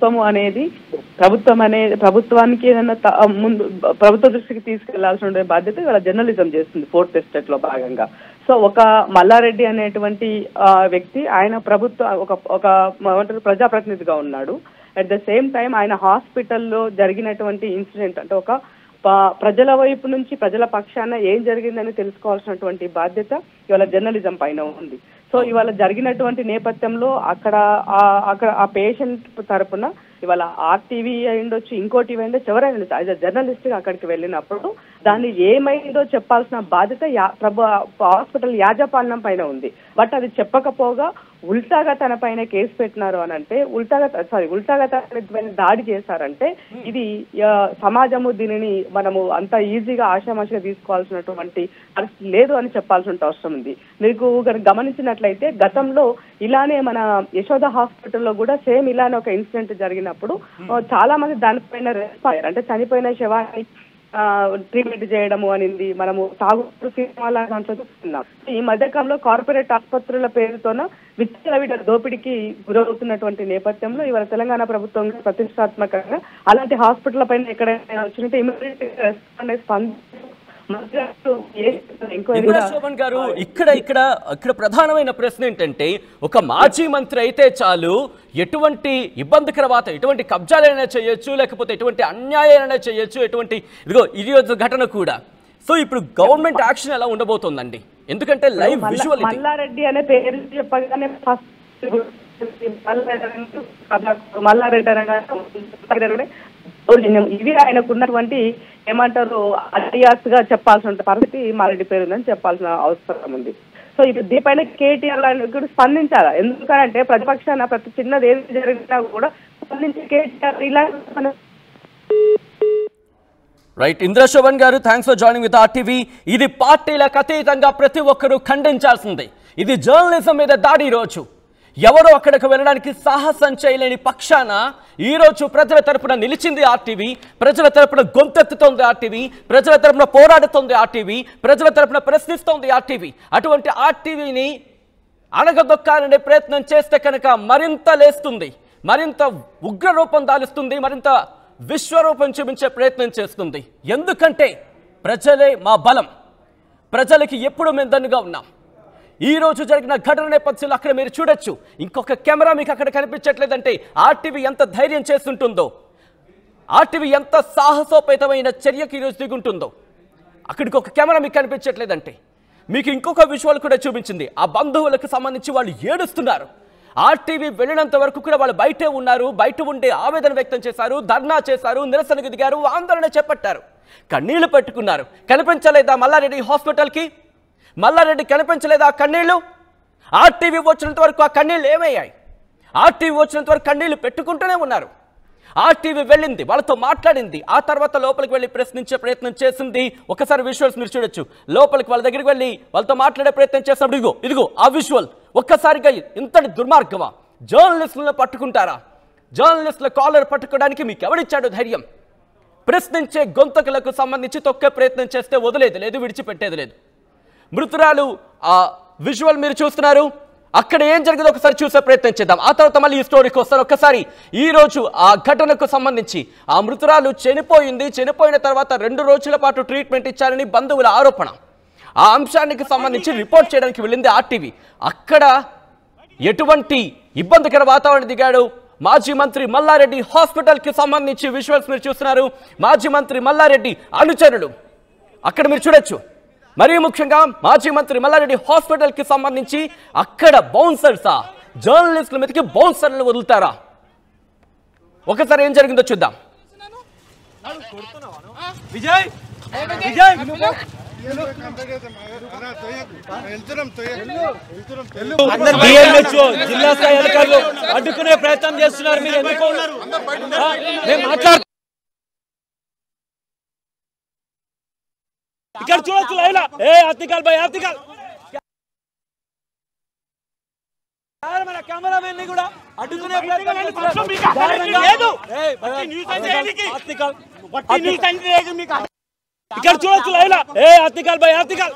ప్రభుత్వానికి ఏదైనా ముందు ప్రభుత్వ దృష్టికి తీసుకెళ్లాల్సిన బాధ్యత ఇవాళ జర్నలిజం చేస్తుంది 4th ఎస్టేట్ లో భాగంగా. సో ఒక మల్లారెడ్డి అనేటువంటి వ్యక్తి, ఆయన ఒక ప్రజాప్రతినిధిగా ఉన్నాడు. అట్ ద సేమ్ టైం ఆయన హాస్పిటల్లో జరిగినటువంటి ఇన్సిడెంట్ అంటే ఒక ప్రజల వైపు నుంచి ప్రజల పక్షాన ఏం జరిగిందని తెలుసుకోవాల్సినటువంటి బాధ్యత ఇవాళ జర్నలిజం పైన ఉంది. సో ఇవాళ జరిగినటువంటి నేపథ్యంలో అక్కడ ఆ పేషెంట్ తరపున ఇవాళ ఆర్టీవీ అయిండొచ్చు, ఇంకో టీవీ అయిండొచ్చు, ఎవరైనా యాజ్ అ జర్నలిస్ట్ గా అక్కడికి వెళ్ళినప్పుడు దాన్ని ఏమైందో చెప్పాల్సిన బాధ్యత హాస్పిటల్ యాజమాన్యం పైన ఉంది. బట్ అది చెప్పకపోగా ఉల్టాగా తన పైన కేసు పెట్టినారు అని అంటే, ఉల్టాగా తన దాడి చేశారంటే ఇది సమాజము దీనిని మనము అంత ఈజీగా ఆషామాషిగా తీసుకోవాల్సినటువంటి పరిస్థితి లేదు అని చెప్పాల్సిన అవసరం ఉంది. మీకు గమనించినట్లయితే గతంలో ఇలానే మన యశోద హాస్పిటల్లో కూడా సేమ్ ఇలానే ఒక ఇన్సిడెంట్ జరిగినప్పుడు చాలా మంది దానిపైన రెస్పాండ్, అంటే చనిపోయిన శవాన్ని ట్రీట్మెంట్ చేయడము అనేది మనము తాగుతూ సినిమాల చూస్తున్నాం. ఈ మధ్యకాలంలో కార్పొరేట్ ఆసుపత్రుల పేరుతోన విచ్చలవిడ దోపిడీకి గురవుతున్నటువంటి నేపథ్యంలో ఇవాళ తెలంగాణ ప్రభుత్వం ప్రతిష్టాత్మకంగా అలాంటి హాస్పిటల్ పైన ఎక్కడైనా వచ్చినట్టు ఇమీడియట్ రెస్పాండ్ శోభన్ గారు, ఇక్కడ ప్రధానమైన ప్రశ్న ఏంటంటే, ఒక మాజీ మంత్రి అయితే చాలు ఎటువంటి ఇబ్బందికర ఎటువంటి కబ్జాలైనా చేయొచ్చు, లేకపోతే ఎటువంటి అన్యాయాలైనా చేయొచ్చు, ఎటువంటి ఈరోజు ఘటన కూడా. సో ఇప్పుడు గవర్నమెంట్ యాక్షన్ ఎలా ఉండబోతోందండి? ఎందుకంటే లైవ్ విజువల్ మల్లారెడ్డి అనే పేరు చెప్పగానే ఫస్ట్ మల్లారెడ్డి ఇవి ఆయనకున్నటువంటి ఏమంటారు అలియాస్ గా చెప్పాల్సిన పరిస్థితి మల్లారెడ్డి పేరు ఉందని చెప్పాల్సిన అవసరం ఉంది. సో ఇప్పుడు దీనిపైన కేటీఆర్ కూడా స్పందించాలా? ఎందుకంటే ప్రతిపక్షాన ప్రతి చిన్నది ఏది జరిగినా కూడా స్పందించే కేటీఆర్ ఇలా. రైట్, ఇందిరా శోభన్ గారు, thanks for joining with RTV. ఇది పార్టీలకు అతీతంగా ప్రతి ఒక్కరూ ఖండించాల్సిందే. ఇది జర్నలిజం మీద దాడి. రోజు ఎవరో అక్కడికి వెళ్ళడానికి సాహసం చేయలేని పక్షాన ఈరోజు ప్రజల తరపున నిలిచింది ఆర్టీవీ, ప్రజల తరపున గొంతెత్తుతోంది ఆర్టీవీ, ప్రజల తరపున పోరాడుతోంది ఆర్టీవీ, ప్రజల తరపున ప్రశ్నిస్తోంది ఆర్టీవీ. అటువంటి ఆర్టీవీని అణగదొక్కాలనే ప్రయత్నం చేస్తే కనుక మరింత లేస్తుంది, మరింత ఉగ్రరూపం దాలుస్తుంది, మరింత విశ్వరూపం చూపించే ప్రయత్నం చేస్తుంది. ఎందుకంటే ప్రజలే మా బలం, ప్రజలకి ఎప్పుడు మేము దన్నుగా ఉన్నాం. ఈ రోజు జరిగిన ఘటన నేపథ్యంలో అక్కడ మీరు చూడొచ్చు, ఇంకొక కెమెరా మీకు అక్కడ కనిపించట్లేదంటే ఆర్టీవీ ఎంత ధైర్యం చేస్తుంటుందో. ఆర్టీవీ ఎంత సాహసోపేతమైన చర్యకి ఈరోజు దిగుంటుందో. అక్కడికి ఒక కెమెరా మీకు కనిపించట్లేదంటే మీకు ఇంకొక విజువల్ కూడా చూపించింది. ఆ బంధువులకు సంబంధించి వాళ్ళు ఏడుస్తున్నారు. ఆర్టీవీ వెళ్ళినంత వరకు కూడా వాళ్ళు బయటే ఉన్నారు. బయట ఉండే ఆవేదన వ్యక్తం చేశారు, ధర్నా చేశారు, నిరసనకు దిగారు, ఆందోళన చేపట్టారు, కన్నీళ్లు పెట్టుకున్నారు. కనిపించలేదా మల్లారెడ్డి హాస్పిటల్కి? మల్లారెడ్డి కనిపించలేదా కన్నీళ్లు? ఆర్టీవీ వచ్చినంత వరకు ఆ కన్నీళ్లు ఏమయ్యాయి? ఆర్టీవీ వచ్చినంత వరకు కన్నీళ్లు పెట్టుకుంటూనే ఉన్నారు. ఆర్టీవీ వెళ్ళింది, వాళ్ళతో మాట్లాడింది, ఆ తర్వాత లోపలికి వెళ్ళి ప్రశ్నించే ప్రయత్నం చేసింది. ఒకసారి విజువల్స్ మీరు చూడొచ్చు. లోపలికి వాళ్ళ దగ్గరికి వెళ్ళి వాళ్ళతో మాట్లాడే ప్రయత్నం చేసినప్పుడు ఇదిగో ఆ విజువల్. ఒక్కసారిగా ఇంతటి దుర్మార్గమా? జర్నలిస్టులను పట్టుకుంటారా? జర్నలిస్టుల కాలర్ పట్టుకోవడానికి మీకు ఎవరిచ్చాడు ధైర్యం? ప్రశ్నించే గొంతుకులకు సంబంధించి తొక్కే ప్రయత్నం చేస్తే వదిలేది లేదు, విడిచిపెట్టేది లేదు. మృతురాలు ఆ విజువల్ మీరు చూస్తున్నారు. అక్కడ ఏం జరిగిందో ఒకసారి చూసే ప్రయత్నం చేద్దాం. ఆ తర్వాత మళ్ళీ ఈ స్టోరీకి వస్తారు. ఒక్కసారి ఈ రోజు ఆ ఘటనకు సంబంధించి ఆ మృతురాలు చనిపోయింది, చనిపోయిన తర్వాత 2 రోజుల పాటు ట్రీట్మెంట్ ఇచ్చారని బంధువుల ఆరోపణ. ఆ అంశానికి సంబంధించి రిపోర్ట్ చేయడానికి వెళ్ళింది ఆర్టీవీ. అక్కడ ఎటువంటి ఇబ్బందికర వాతావరణం దిగాడు మాజీ మంత్రి మల్లారెడ్డి. హాస్పిటల్కి సంబంధించి విజువల్స్ మీరు చూస్తున్నారు. మాజీ మంత్రి మల్లారెడ్డి అనుచరులు అక్కడ మీరు చూడొచ్చు. మరీ ముఖ్యంగా మాజీ మంత్రి మల్లారెడ్డి హాస్పిటల్కి సంబంధించి అక్కడ బౌన్సర్సా? జర్నలిస్టుల మీదకి బౌన్సర్లు వదులుతారా? ఒకసారి ఏం జరిగిందో చూద్దాం. విజయ్ విజయ్ జిల్లా స్థాయి అధికారులు అడ్డుకునే ప్రయత్నం చేస్తున్నారు. మీరు ఎందుకు ఇక్కడ చూడొచ్చు లైలా. ఆర్టికల్ బై ఆర్టికల్ మన కెమెరామెన్ ని కూడా అడ్డుకునే ప్రయత్నం ఇక్కడ చూడొచ్చు లైలా. ఆర్టికల్ బై ఆర్టికల్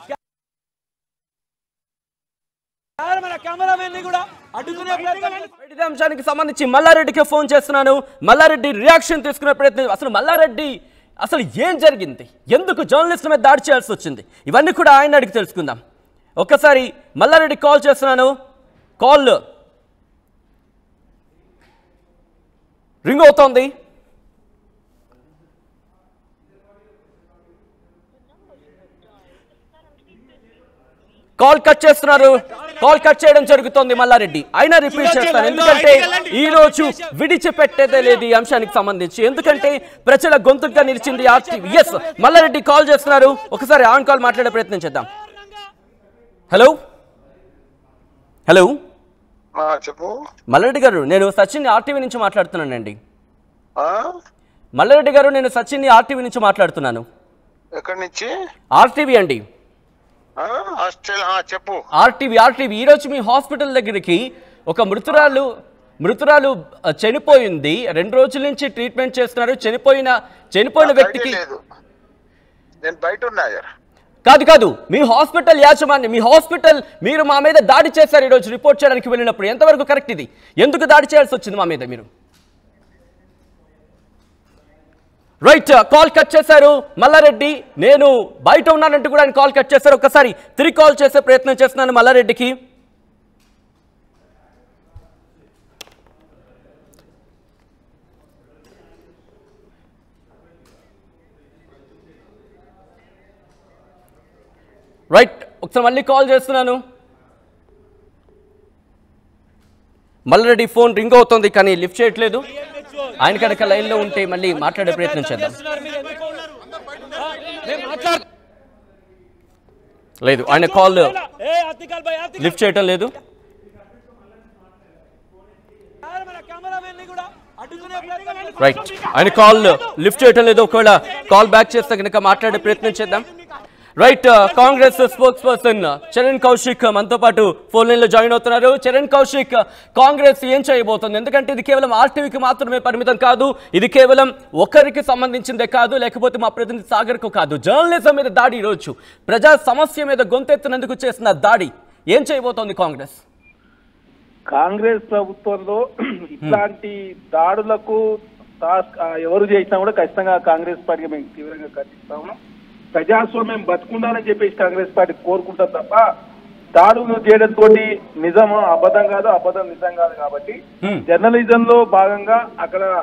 మన కెమెరామెన్ ని కూడా అడ్డుకునే ప్రయత్నం. ఇదే అంశానికి సంబంధించి మల్లారెడ్డికి ఫోన్ చేస్తున్నాను. మల్లారెడ్డి రియాక్షన్ తీసుకునే ప్రయత్నం. అసలు మల్లారెడ్డి అసలు ఏం జరిగింది? ఎందుకు జర్నలిస్టుల మీద దాడి చేయాల్సి వచ్చింది? ఇవన్నీ కూడా ఆయన అడిగి తెలుసుకుందాం. ఒక్కసారి మల్లారెడ్డి కాల్ చేస్తున్నాను. కాల్ రింగ్ అవుతోంది. కాల్ కట్ చేస్తున్నారు. కాల్ కట్ చేయడం జరుగుతోంది మల్లారెడ్డి. అయినా రిపీట్ చేస్తాను, ఎందుకంటే ఈ రోజు విడిచిపెట్టేదే లేదు ఈ అంశానికి సంబంధించి. ఎందుకంటే ప్రజల గొంతుగా నిలిచింది ఆర్టీవీ. ఎస్, మల్లారెడ్డి కాల్ చేస్తున్నారు. ఒకసారి ఆన్ కాల్ మాట్లాడే ప్రయత్నం చేద్దాం. హలో హలో చెప్పు మల్లారెడ్డి గారు, నేను సచిన్ ఆర్టీవీ నుంచి మాట్లాడుతున్నానండి. మల్లారెడ్డి గారు, నేను సచిన్ ఆర్టీవీ నుంచి మాట్లాడుతున్నాను. ఎక్కడి నుంచి? ఆర్టీవీ అండి. చెప్పు. ఆర్టీవీ ఈ రోజు మీ హాస్పిటల్ దగ్గరికి ఒక మృతురాలు చనిపోయింది. 2 రోజుల నుంచి ట్రీట్మెంట్ చేస్తున్నారు. చనిపోయిన వ్యక్తికి నేను బయట ఉన్నా. కాదు, మీ హాస్పిటల్ యాజమాన్యం, మీ హాస్పిటల్ మీరు మా మీద దాడి చేశారు ఈరోజు రిపోర్ట్ చేయడానికి వెళ్ళినప్పుడు. ఎంతవరకు కరెక్ట్ ఇది? ఎందుకు దాడి చేయాల్సి వచ్చింది మా మీద మీరు? రైట్, కాల్ కట్ చేశారు మల్లారెడ్డి. నేను బయట ఉన్నానంటూ కూడా ఆయన కాల్ కట్ చేశారు. ఒకసారి తిరిగి కాల్ చేసే ప్రయత్నం చేస్తున్నాను మల్లారెడ్డికి. రైట్, ఒకసారి మళ్ళీ కాల్ చేస్తున్నాను. మల్లారెడ్డి ఫోన్ రింగ్ అవుతుంది కానీ లిఫ్ట్ చేయట్లేదు. ఆయన కనుక లైన్లో ఉంటే మళ్ళీ మాట్లాడే ప్రయత్నం చేద్దాం. లేదు, ఆయన కాల్ లిఫ్ట్ చేయటం లేదు. రైట్, ఆయన కాల్ లిఫ్ట్ చేయటం లేదు. ఒకవేళ కాల్ బ్యాక్ చేస్తే కనుక మాట్లాడే ప్రయత్నం చేద్దాం. Right, Congress spokesperson Charan Kaushik మనతో పాటు ఫోన్ లైన్ లో జాయిన్ అవుతున్నారు. చరణ్ కౌశిక్, కాంగ్రెస్ ఏం చేయబోతుంది? ఎందుకంటే ఇది కేవలం ఆర్టీవీకి మాత్రమే పరిమితం కాదు, ఇది కేవలం ఒకరికి సంబంధించిందే కాదు, లేకపోతే మా ప్రతినిధి సాగర్ కు కాదు. జర్నలిజం మీద దాడి, ఈరోజు ప్రజా సమస్య మీద గొంతెత్తినందుకు చేసిన దాడి. ఏం చేయబోతోంది కాంగ్రెస్? కాంగ్రెస్ ప్రభుత్వంలో ఇట్లాంటి దాడులకు ఎవరు చేసినా కూడా ఖచ్చితంగా కాంగ్రెస్ పార్టీ మేము తీవ్రంగా ఖండిస్తా ఉన్నాం. ప్రజాస్వామ్యం బతుకుండాలని చెప్పేసి కాంగ్రెస్ పార్టీ కోరుకుంటాం తప్ప దాడులు చేయడంతో నిజం అబద్ధం కాదు, అబద్ధం నిజం కాదు. కాబట్టి జర్నలిజం లో భాగంగా అక్కడ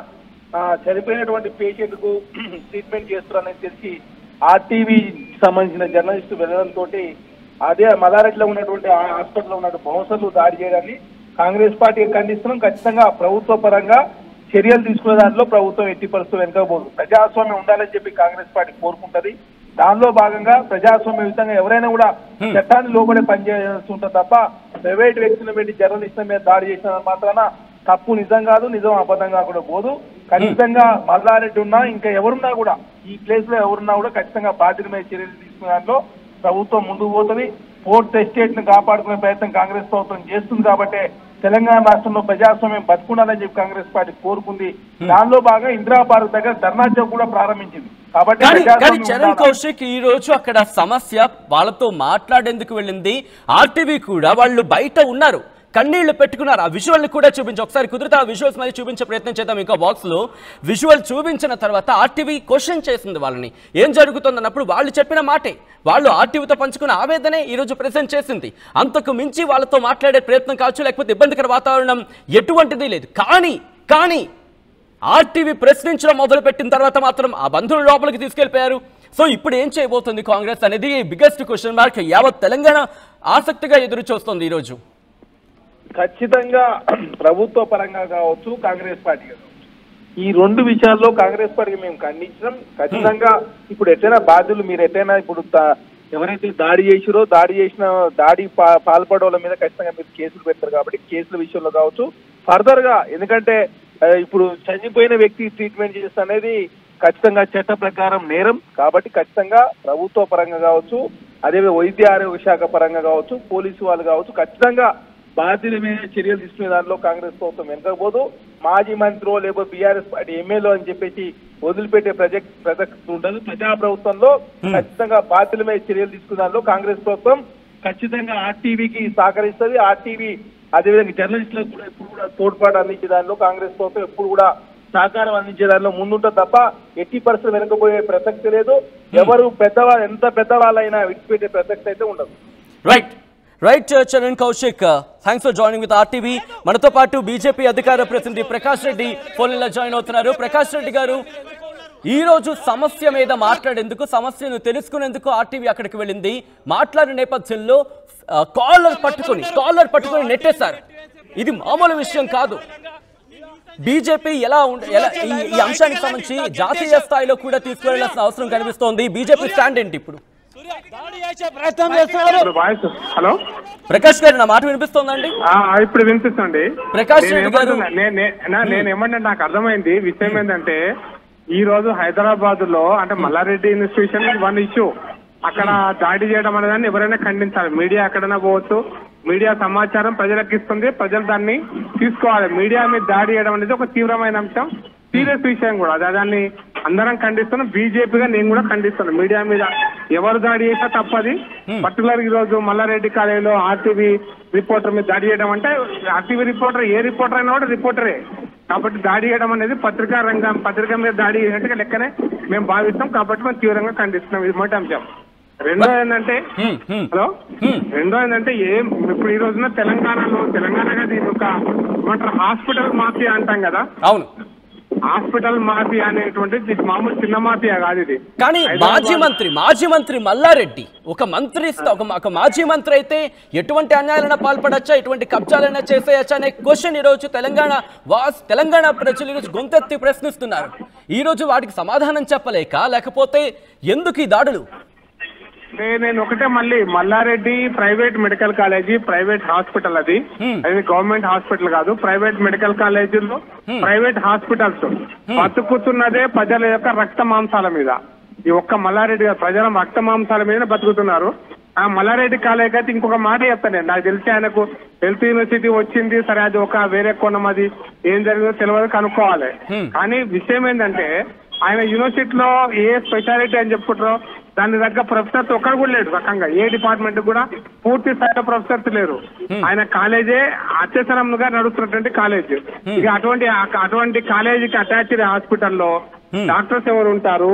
చనిపోయినటువంటి పేషెంట్ కు ట్రీట్మెంట్ చేస్తున్నారని తెలిసి ఆర్టీవీ సంబంధించిన జర్నలిస్టు వెళ్ళడంతో అదే మల్లారెడ్డిలో ఉన్నటువంటి హాస్పిటల్లో ఉన్న బౌన్సర్లు దాడి చేయడాన్ని కాంగ్రెస్ పార్టీ ఖండిస్తున్నాం. ఖచ్చితంగా ప్రభుత్వ పరంగా చర్యలు తీసుకునే దాంట్లో ప్రభుత్వం ఎట్టి పరిస్థితులు వెనుకపోదు. ప్రజాస్వామ్యం ఉండాలని చెప్పి కాంగ్రెస్ పార్టీ కోరుకుంటది. దానిలో భాగంగా ప్రజాస్వామ్యయుతంగా ఎవరైనా కూడా చట్టాన్ని లోబడే పనిచేయాల్సి ఉంటుంది తప్ప ప్రైవేట్ వ్యక్తులను పెట్టి జర్నలిస్టుల మీద దాడి చేసిన మాత్రాన తప్పు నిజం కాదు, నిజం అబద్ధంగా కూడా పోదు. ఖచ్చితంగా మల్లారెడ్డి ఉన్నా ఇంకా ఎవరున్నా కూడా ఈ ప్లేస్ లో ఎవరున్నా కూడా ఖచ్చితంగా బాధ్యత మీద చర్యలు తీసుకునే దాంట్లో ప్రభుత్వం ముందుకు పోతుంది. ఫోర్త్ ఎస్టేట్ ను కాపాడుకునే ప్రయత్నం కాంగ్రెస్ ప్రభుత్వం చేస్తుంది కాబట్టి తెలంగాణ రాష్ట్రంలో ప్రజాస్వామ్యం బతుకుండాలని చెప్పి కాంగ్రెస్ పార్టీ కోరుకుంది. దానిలో భాగంగా ఇందిరా పార్క్ దగ్గర ధర్నా చౌక్ కూడా ప్రారంభించింది. కాబట్టి చరణ్ కౌశిక్ ఈ రోజు అక్కడ సమస్య వాళ్ళతో మాట్లాడేందుకు వెళ్ళింది ఆర్టీవీ కూడా వాళ్ళు బయట ఉన్నారు, కన్నీళ్లు పెట్టుకున్నారు. ఆ విజువల్ కూడా చూపించి ఒకసారి కుదిరితే ఆ విజువల్స్ మరి చూపించే ప్రయత్నం చేద్దాం. ఇంకా బాక్స్ లో విజువల్ చూపించిన తర్వాత ఆర్టీవీ క్వశ్చన్ చేసింది వాళ్ళని, ఏం జరుగుతుందన్నప్పుడు వాళ్ళు చెప్పిన మాటే, వాళ్ళు ఆర్టీవీతో పంచుకున్న ఆవేదనే ఈ రోజు ప్రెజెంట్ చేసింది. అంతకు మించి వాళ్ళతో మాట్లాడే ప్రయత్నం కావచ్చు, లేకపోతే ఇబ్బందికర వాతావరణం ఎటువంటిది లేదు. కానీ ఆర్టీవీ ప్రశ్నించడం మొదలు పెట్టిన తర్వాత మాత్రం ఆ బంధువుల లోపలికి తీసుకెళ్లిపోయారు. సో ఇప్పుడు ఏం చేయబోతుంది కాంగ్రెస్ అనేది బిగ్గెస్ట్ క్వశ్చన్ మార్క్ యావత్ తెలంగాణ ఆసక్తిగా ఎదురు చూస్తుంది ఈ రోజు. ఖచ్చితంగా ప్రభుత్వ పరంగా కావచ్చు, కాంగ్రెస్ పార్టీ కావచ్చు, ఈ రెండు విషయాల్లో కాంగ్రెస్ పార్టీకి మేము ఖండించడం. ఖచ్చితంగా ఇప్పుడు ఎట్లయినా బాధ్యులు మీరు ఎట్లయినా ఇప్పుడు ఎవరైతే దాడి చేసిరో దాడి పాల్పడే మీద ఖచ్చితంగా మీరు కేసులు పెడతారు కాబట్టి కేసుల విషయంలో కావచ్చు ఫర్దర్ గా, ఎందుకంటే ఇప్పుడు చనిపోయిన వ్యక్తి ట్రీట్మెంట్ చేస్తా అనేది ఖచ్చితంగా చట్ట ప్రకారం నేరం కాబట్టి ఖచ్చితంగా ప్రభుత్వ పరంగా కావచ్చు, అదే వైద్య ఆరోగ్య శాఖ పరంగా కావచ్చు, పోలీసు వాళ్ళు కావచ్చు, ఖచ్చితంగా బాధ్యుల మీద చర్యలు తీసుకునే దాంట్లో కాంగ్రెస్ ప్రభుత్వం వెనకపోదు. మాజీ మంత్రో లేకపోతే బీఆర్ఎస్ పార్టీ ఎమ్మెల్యే అని చెప్పేసి వదిలిపెట్టే ప్రసక్తి ఉండదు. ప్రజా ప్రభుత్వంలో ఖచ్చితంగా బాధ్యుల మీద చర్యలు తీసుకునే దాంట్లో కాంగ్రెస్ ప్రభుత్వం ఖచ్చితంగా ఆర్టీవీకి సహకరిస్తుంది. ఆర్టీవీ అదేవిధంగా జర్నలిస్టులకు కూడా ఎప్పుడు కూడా తోడ్పాటు అందించే దానిలో కాంగ్రెస్ ప్రభుత్వం ఎప్పుడు కూడా సహకారం అందించే దానిలో ముందుంటుంది తప్ప ఎట్టి పరిస్థితులు వెనకపోయే ప్రసక్తి లేదు. ఎవరు పెద్దవాళ్ళు ఎంత పెద్దవాళ్ళైనా విడిచిపెట్టే ప్రసక్తి అయితే ఉండదు. Right Charan Kaushik, thanks for joining with RTV. మనతో పాటు బీజేపీ అధికార ప్రతినిధి ప్రకాష్ రెడ్డి ఫోన్లో జాయిన్ అవుతున్నారు. ప్రకాష్ రెడ్డి గారు, ఈ రోజు సమస్య మీద మాట్లాడేందుకు, సమస్యను తెలుసుకునేందుకు ఆర్టీవీ అక్కడికి వెళ్ళింది. మాట్లాడిన నేపథ్యంలో కాలర్ పట్టుకొని నెట్టేశారు. ఇది మామూలు విషయం కాదు. బీజేపీ ఈ అంశానికి సంబంధించి జాతీయ స్థాయిలో కూడా తీసుకువెళ్లాల్సిన అవసరం కనిపిస్తోంది. బీజేపీ స్టాండ్ ఏంటి ఇప్పుడు? హలో ప్రకాష్ గారు, నా మాట వినిపిస్తోందండి? ఇప్పుడు వినిపిస్తుంది. ప్రకాష్ రెడ్డి గారు, నేనేమంటే నాకు అర్థమైంది విషయం ఏంటంటే ఈ రోజు హైదరాబాద్ లో అంటే మల్లారెడ్డి ఇన్స్టిట్యూషన్ వన్ ఇష్యూ, అక్కడ దాడి చేయడం అనేదాన్ని ఎవరైనా ఖండించాలి. మీడియా ఎక్కడైనా పోవచ్చు, మీడియా సమాచారం ప్రజలకు ఇస్తుంది, ప్రజలు దాన్ని తీసుకోవాలి. మీడియా మీద దాడి చేయడం అనేది ఒక తీవ్రమైన అంశం, సీరియస్ విషయం కూడా. దాన్ని అందరం ఖండిస్తున్నాం. బీజేపీగా నేను కూడా ఖండిస్తున్నాను. మీడియా మీద ఎవరు దాడి చేసినా తప్పది. పర్టికులర్ ఈ రోజు మల్లారెడ్డి కాలేజీలో ఆర్టీవీ రిపోర్టర్ మీద దాడి చేయడం అంటే, ఆర్టీవీ రిపోర్టర్ ఏ రిపోర్టర్ అయినా కూడా రిపోర్టరే కాబట్టి దాడి చేయడం అనేది పత్రిక మీద దాడి చేసినట్టుగా లెక్కనే మేము భావిస్తాం. కాబట్టి మేము తీవ్రంగా ఖండిస్తున్నాం. ఇది మొదటి అంశం. రెండో ఏంటంటే ఇప్పుడు ఈ రోజున తెలంగాణగా దీని ఒక హాస్పిటల్ మాఫియా అంటాం కదా. అవును, హాస్పిటల్ మాఫియా అనేటువంటి మామూలు చిన్న మాఫియా కాదు ఇది. కానీ మాజీ మంత్రి మల్లారెడ్డి ఒక మాజీ మంత్రి అయితే ఎటువంటి అన్యాయాలైనా పాల్పడచ్చా, ఎటువంటి కబ్జాలైనా చేసేయచ్చా అనే క్వశ్చన్ ఈ రోజు తెలంగాణ ప్రజలు ఈరోజు గొంతెత్తి ప్రశ్నిస్తున్నారు. ఈ రోజు వాటికి సమాధానం చెప్పలేక, లేకపోతే ఎందుకు ఈ దాడులు? నేను ఒకటే మళ్ళీ Mallareddy private medical college, private hospital, అది గవర్నమెంట్ హాస్పిటల్ కాదు. ప్రైవేట్ మెడికల్ కాలేజీలో ప్రైవేట్ హాస్పిటల్స్ బతుకుతున్నదే ప్రజల యొక్క రక్త మాంసాల మీద. ఈ ఒక్క మల్లారెడ్డి గారు ప్రజల రక్త మాంసాల మీద బతుకుతున్నారు. ఆ మల్లారెడ్డి కాలేజీ అయితే ఇంకొక మాట చెప్తాను నేను, నాకు తెలిసి ఆయనకు హెల్త్ యూనివర్సిటీ వచ్చింది, సరే అది ఒక వేరే కోణం, అది ఏం జరిగిందో తెలియదు, కనుక్కోవాలి. కానీ విషయం ఏంటంటే ఆయన యూనివర్సిటీలో ఏ స్పెషాలిటీ అని చెప్పుకుంటారో దాని దగ్గర ప్రొఫెసర్స్ ఒక్కరు కూడా లేడు. రకంగా ఏ డిపార్ట్మెంట్ కూడా పూర్తి స్థాయిలో ప్రొఫెసర్స్ లేరు. ఆయన కాలేజే అత్యవసరంగా నడుస్తున్నటువంటి కాలేజ్. ఇక అటువంటి కాలేజీకి అటాచ్డ్ హాస్పిటల్లో డాక్టర్స్ ఎవరు ఉంటారు,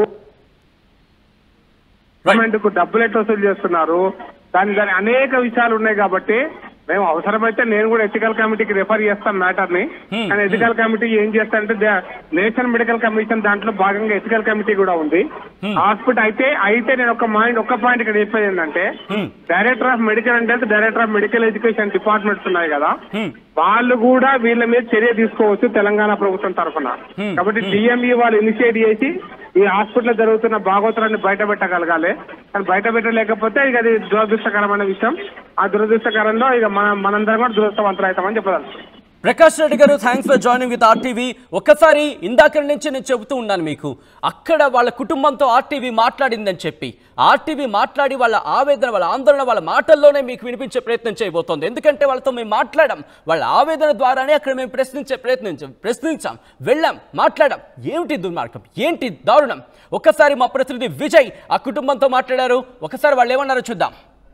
గవర్నమెంట్ కు డబ్బులు ఎట్లా వసూలు చేస్తున్నారు, దాని అనేక విషయాలు ఉన్నాయి. కాబట్టి మేము అవసరమైతే నేను కూడా ఎథికల్ కమిటీకి రిఫర్ చేస్తాను మ్యాటర్ ని. కానీ ఎథికల్ కమిటీ ఏం చేస్తారంటే నేషనల్ మెడికల్ కమిషన్ దాంట్లో భాగంగా ఎథికల్ కమిటీ కూడా ఉంది. హాస్పిటల్ అయితే నేను ఒక పాయింట్ ఇక్కడ చెప్పేది ఏంటంటే director of medical and health, director of medical education departments ఉన్నాయి కదా, వాళ్ళు కూడా వీళ్ళ మీద చర్య తీసుకోవచ్చు తెలంగాణ ప్రభుత్వం తరఫున. కాబట్టి డిఎంఈ వాళ్ళు ఇనిషియేట్ చేసి ఈ హాస్పిటల్ జరుగుతున్న భాగోత్తరాన్ని బయట పెట్టగలగాలి. కానీ బయట పెట్టలేకపోతే ఇక అది దురదృష్టకరమైన విషయం. ఆ దురదృష్టకరంలో ఇక మనందరం కూడా దురదృష్టవంతులు అవుతామని చెప్పగలుగుతాం. ప్రకాష్ రెడ్డి గారు, thanks for joining with RTV. ఒక్కసారి ఇందాక నుంచి నేను చెబుతూ ఉన్నాను మీకు, అక్కడ వాళ్ళ కుటుంబంతో ఆర్టీవీ మాట్లాడిందని చెప్పి, ఆర్టీవీ మాట్లాడి వాళ్ళ ఆవేదన, వాళ్ళ ఆందోళన వాళ్ళ మాటల్లోనే మీకు వినిపించే ప్రయత్నం చేయబోతోంది. ఎందుకంటే వాళ్ళతో మేము మాట్లాడాం, వాళ్ళ ఆవేదన ద్వారానే అక్కడ మేము ప్రశ్నించాం, వెళ్ళాం, మాట్లాడాం. ఏమిటి దుర్మార్గం, ఏంటి దారుణం? ఒక్కసారి మా ప్రతినిధి విజయ్ ఆ కుటుంబంతో మాట్లాడారు. ఒకసారి వాళ్ళు ఏమన్నారో చూద్దాం.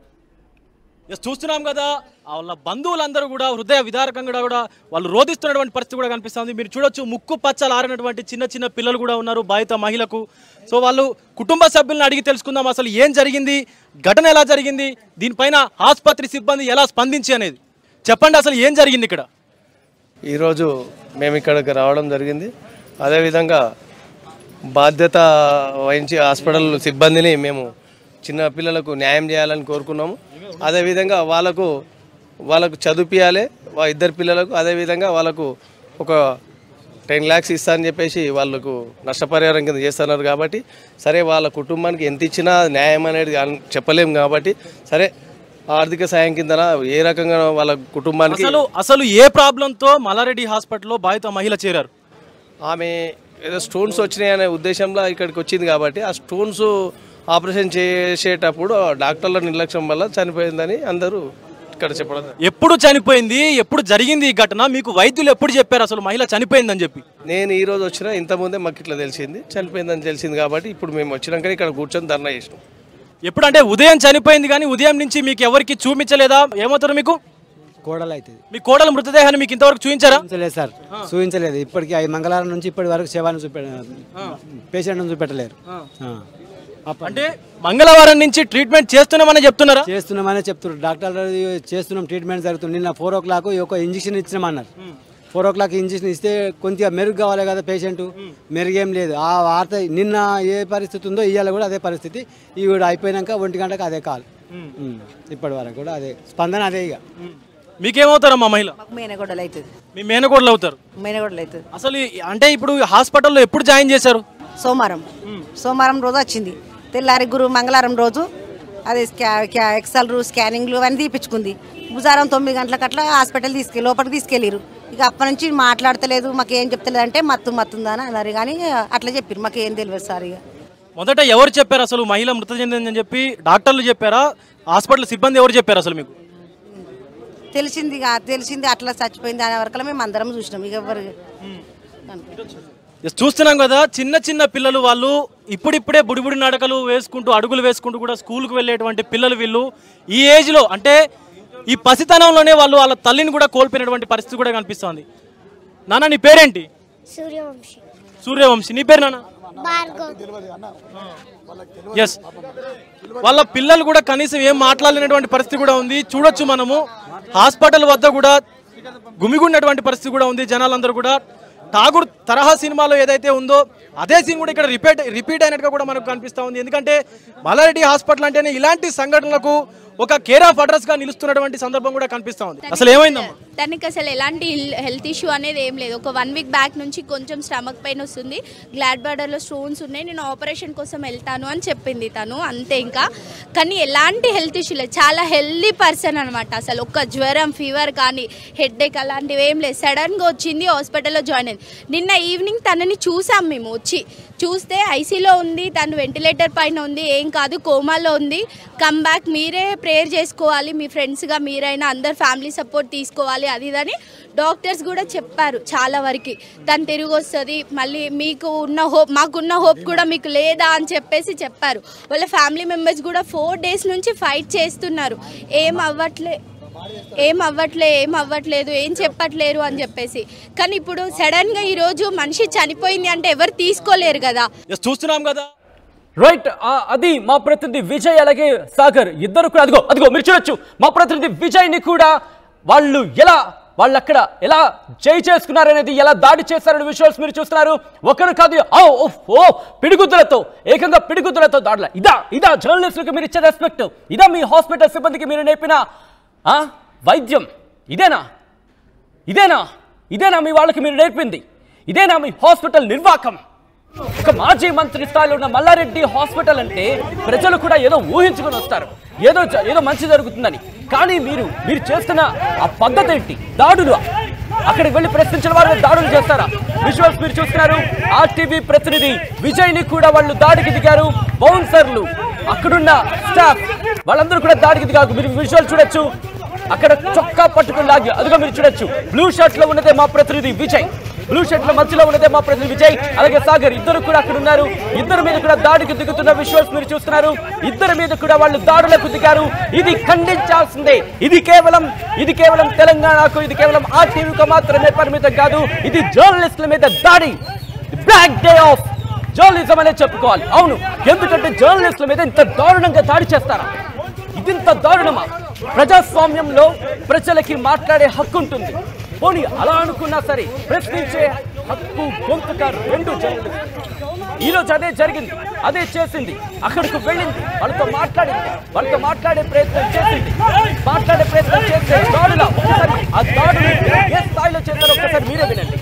చూస్తున్నాం కదా, వాళ్ళ బంధువులందరూ కూడా హృదయ విదారకంగా కూడా వాళ్ళు రోధిస్తున్నటువంటి పరిస్థితి కూడా కనిపిస్తుంది. మీరు చూడొచ్చు, ముక్కు పచ్చలు ఆరినటువంటి చిన్న చిన్న పిల్లలు కూడా ఉన్నారు బాధిత మహిళకు. సో వాళ్ళు కుటుంబ సభ్యులను అడిగి తెలుసుకుందాం అసలు ఏం జరిగింది, ఘటన ఎలా జరిగింది, దీనిపైన ఆసుపత్రి సిబ్బంది ఎలా స్పందించి అనేది. చెప్పండి, అసలు ఏం జరిగింది ఇక్కడ? ఈరోజు మేము ఇక్కడికి రావడం జరిగింది. అదేవిధంగా బాధ్యత వహించి హాస్పిటల్ సిబ్బందిని మేము చిన్న పిల్లలకు న్యాయం చేయాలని కోరుకున్నాము. అదేవిధంగా వాళ్ళకు చదివిపియాలి ఇద్దరు పిల్లలకు. అదేవిధంగా వాళ్ళకు ఒక 10 lakhs ఇస్తా అని చెప్పేసి వాళ్ళకు నష్టపరిహారం కింద చేస్తున్నారు. కాబట్టి సరే, వాళ్ళ కుటుంబానికి ఎంత ఇచ్చినా న్యాయం అనేది చెప్పలేము. కాబట్టి సరే, ఆర్థిక సాయం కింద ఏ రకంగా వాళ్ళ కుటుంబానికి అసలు ఏ ప్రాబ్లంతో మల్లారెడ్డి హాస్పిటల్లో బాధిత మహిళ చేరారు? ఆమె ఏదో స్టోన్స్ వచ్చినాయి అనే ఉద్దేశంలో ఇక్కడికి వచ్చింది. కాబట్టి ఆ స్టోన్స్ ఆపరేషన్ చేసేటప్పుడు డాక్టర్ల నిర్లక్ష్యం వల్ల చనిపోయిందని అందరూ ఇక్కడ చెప్పడం. ఎప్పుడు చనిపోయింది, ఎప్పుడు జరిగింది ఈ ఘటన? మీకు వైద్యులు ఎప్పుడు చెప్పారు అసలు మహిళ చనిపోయిందని చెప్పి? నేను ఈ రోజు వచ్చినా, ఇంతకుముందే మాకు ఇట్లా తెలిసింది, చనిపోయిందని తెలిసింది. కాబట్టి ఇప్పుడు మేము వచ్చినాక ఇక్కడ కూర్చొని ధర్నా చేసినాం. ఎప్పుడంటే ఉదయం చనిపోయింది, కానీ ఉదయం నుంచి మీకు ఎవరికి చూపించలేదా? ఏమవుతారు మీకు? కోడలు అవుతుంది. మీ కోడల మృతదేహాన్ని మీకు ఇంతవరకు చూపించారా? చూపించలేదు సార్, చూపించలేదు. ఇప్పటికి మంగళవారం నుంచి ఇప్పటి వరకు శవాన్ని పేషెంట్ చూపెట్టలేరు. అంటే మంగళవారం నుంచి ట్రీట్మెంట్ చేస్తున్నామని చెప్తున్నారా? చేస్తున్నామని చెప్తున్నారు డాక్టర్లు. చేస్తున్నాం, ట్రీట్మెంట్ జరుగుతుంది. నిన్న 4 o'clock ఒక ఇంజక్షన్ ఇచ్చినామన్నారు. 4 o'clock ఇంజక్షన్ ఇస్తే కొద్దిగా మెరుగు కావాలి కదా పేషెంట్, మెరుగేం లేదు. ఆ వార్త నిన్న ఏ పరిస్థితి ఉందో ఇవాళ కూడా అదే పరిస్థితి. ఈ కూడా అయిపోయినాక 1 గంటకు అదే కాల్. ఇప్పటి వరకు కూడా అదే స్పందన, అదే. ఇక మీకేమవుతారమ్మా మహిళ? మేనగోడలు అవుతుంది. మీ మేనగోడలు అవుతారు? మేనగోడలు అవుతుంది. అసలు అంటే ఇప్పుడు హాస్పిటల్లో ఎప్పుడు జాయిన్ చేశారు? సోమవారం రోజు వచ్చింది. తెల్లారి మంగళవారం రోజు అది ఎక్సెల్ స్కానింగ్లు అవన్నీ తీపించుకుంది. బుధవారం 9 గంటలకు అట్లా హాస్పిటల్ లోపలికి తీసుకెళ్ళారు. ఇక అప్పటి నుంచి మాట్లాడతలేదు, మాకు ఏం చెప్తలేదు అంటే మత్తుందని అన్నారు. కానీ అట్లా చెప్పారు, మాకు ఏం తెలియదు సార్. ఇక మొదట ఎవరు చెప్పారు అసలు మహిళ మృతి చెందిందని చెప్పి? డాక్టర్లు చెప్పారా, హాస్పిటల్ సిబ్బంది ఎవరు చెప్పారు అసలు మీకు? తెలిసింది అట్లా చచ్చిపోయింది అనే వరకు మేము అందరం చూసినాం. ఇక ఎవరు చూస్తున్నాం కదా, చిన్న చిన్న పిల్లలు వాళ్ళు ఇప్పుడిప్పుడే బుడిబుడి నడకలు వేసుకుంటూ, అడుగులు వేసుకుంటూ కూడా స్కూల్కి వెళ్ళేటువంటి పిల్లలు వీళ్ళు. ఈ ఏజ్లో అంటే ఈ పసితనంలోనే వాళ్ళు వాళ్ళ తల్లిని కూడా కోల్పోయినటువంటి పరిస్థితి కూడా కనిపిస్తుంది. నాన్న, నీ పేరేంటి? సూర్యవంశి. నీ పేరు నాన్న? ఎస్. వాళ్ళ పిల్లలు కూడా కనీసం ఏం మాట్లాడలేనటువంటి పరిస్థితి కూడా ఉంది. చూడొచ్చు మనము హాస్పిటల్ వద్ద కూడా గుమిగున్నటువంటి పరిస్థితి కూడా ఉంది. జనాలందరూ కూడా ఠాగూర్ తరహా సినిమాలో ఏదైతే ఉందో అదే సీన్ కూడా ఇక్కడ రిపీట్ అయినట్టుగా కూడా మనకు కనిపిస్తూ ఉంది. ఎందుకంటే మల్లారెడ్డి హాస్పిటల్ అంటేనే ఇలాంటి సంఘటనలకు ఒక కేర్ ఆఫ్ అడ్రస్ గా నిలుస్తున్నటువంటి సందర్భం కూడా కనిపిస్తూ ఉంది. అసలు ఏమైందమ్మా? తనకి అసలు ఎలాంటి హెల్త్ ఇష్యూ అనేది ఏం లేదు. ఒక 1 week బ్యాక్ నుంచి కొంచెం స్టమక్ పెయిన్ వస్తుంది, గ్లాడ్ బ్లాడర్లో స్టోన్స్ ఉన్నాయి, నేను ఆపరేషన్ కోసం వెళ్తాను అని చెప్పింది తను, అంతే. ఇంకా కానీ ఎలాంటి హెల్త్ ఇష్యూ లేదు, చాలా హెల్దీ పర్సన్ అనమాట. అసలు ఒక్క జ్వరం, ఫీవర్ కానీ హెడ్ఏక్ అలాంటివి ఏం లేదు. సడన్గా వచ్చింది, హాస్పిటల్లో జాయిన్ అయింది. నిన్న ఈవినింగ్ తనని చూసాం మేము. చూస్తే ఐసీలో ఉంది, తను వెంటిలేటర్ పైన ఉంది, ఏం కాదు, కోమాలో ఉంది, కమ్ బ్యాక్, మీరే ప్రేయర్ చేసుకోవాలి, మీ ఫ్రెండ్స్గా మీరైనా అందరు ఫ్యామిలీ సపోర్ట్ తీసుకోవాలి, అది ఇదని డాక్టర్స్ కూడా చెప్పారు చాలా వరకు. తను తిరిగి వస్తుంది, మళ్ళీ మీకు ఉన్న హోప్, మాకున్న హోప్ కూడా మీకు లేదా అని చెప్పేసి చెప్పారు. వాళ్ళ ఫ్యామిలీ మెంబర్స్ కూడా 4 days నుంచి ఫైట్ చేస్తున్నారు, ఏం అవ్వట్లేదు, ఏం చెప్పట్లేరు అని చెప్పేసి. కానీ ఇప్పుడు సడన్ గా ఈ రోజు మనిషి చనిపోయింది అంటే ఎవరు తీసుకోలేరు కదా. చూస్తున్నాం కదా, రైట్. అది మా ప్రతినిధి విజయ్ అలాగే సాగర్ ఇద్దరు కూడా అదిగో మీరు చూడొచ్చు. మా ప్రతినిధి విజయ్ ని కూడా వాళ్ళు అక్కడ ఎలా చేయి చేసుకున్నారనేది, ఎలా దాడి చేశారనే విషయాలు మీరు చూస్తున్నారు. ఒకరు కాదు, పిడిగుద్దులతో, ఏకంగా పిడిగుద్దులతో దాడుల. ఇదా జర్నలిస్టులకు మీరు ఇచ్చే రెస్పెక్ట్? ఇదా మీ హాస్పిటల్ సిబ్బందికి మీరు నేర్పిన వైద్యం? ఇదేనా మీ వాళ్ళకి మీరు నేర్పింది? ఇదేనా మీ హాస్పిటల్ నిర్వాహకం? ఒక మాజీ మంత్రి స్థాయిలో ఉన్న మల్లారెడ్డి హాస్పిటల్ అంటే ప్రజలు కూడా ఏదో ఊహించుకొని వస్తారు, ఏదో మంచి జరుగుతుందని. కానీ మీరు చేస్తున్న ఆ పద్ధతి ఏంటి? దాడులు. అక్కడికి వెళ్ళి ప్రశ్నించిన వారు దాడులు చేస్తారా? విజువల్స్ మీరు చూస్తున్నారు. RTV ప్రతినిధి విజయ్ని కూడా వాళ్ళు దాడికి దిగారు. బౌన్సర్లు, అక్కడున్న స్టాఫ్ వాళ్ళందరూ కూడా దాడికి దిగారు. మీరు విజువల్ చూడొచ్చు. అక్కడ చొక్కా పట్టుకుని లాగి, అదిగా మీరు చూడొచ్చు. బ్లూ షర్ట్ లో ఉన్నదే మా ప్రతినిధి విజయ్, బ్లూ షర్ట్ లో మధ్యలో ఉన్నదే మా ప్రతినిధి విజయ్, అలాగే సాగర్, ఇద్దరు కూడా అక్కడ ఉన్నారు. ఇద్దరి మీద కూడా దాడికి దిగుతున్న విజువల్స్ మీరు చూస్తున్నారు. ఇద్దరి మీద కూడా వాళ్ళు దాడులకు దిగారు. ఇది ఖండించాల్సిందే. ఇది కేవలం తెలంగాణకు, ఇది కేవలం RTVకు మాత్రమే పరిమితం కాదు. ఇది జర్నలిస్టుల మీద దాడి. బ్లాక్ డే ఆఫ్ జర్నలిజం అనే చెప్పుకోవాలి. అవును, ఎందుకంటే జర్నలిస్టుల మీద ఇంత దారుణంగా దాడి చేస్తారా? ఇదింత దారుణమా? ప్రజాస్వామ్యంలో ప్రజలకి మాట్లాడే హక్కు ఉంటుంది. పోనీ అలా అనుకున్నా సరే, ప్రశ్నించే హక్కు, గొంతుక రెండు జర్నలిస్టు. ఈరోజు అదే జరిగింది, అదే చేసింది. అక్కడికి వెళ్ళింది, వాళ్ళతో మాట్లాడే ప్రయత్నం చేసింది. చేసే దాడుల ఒకసారి ఆ దాడులు ఏ స్థాయిలో చేస్తారో ఒకసారి మీరే వినండి.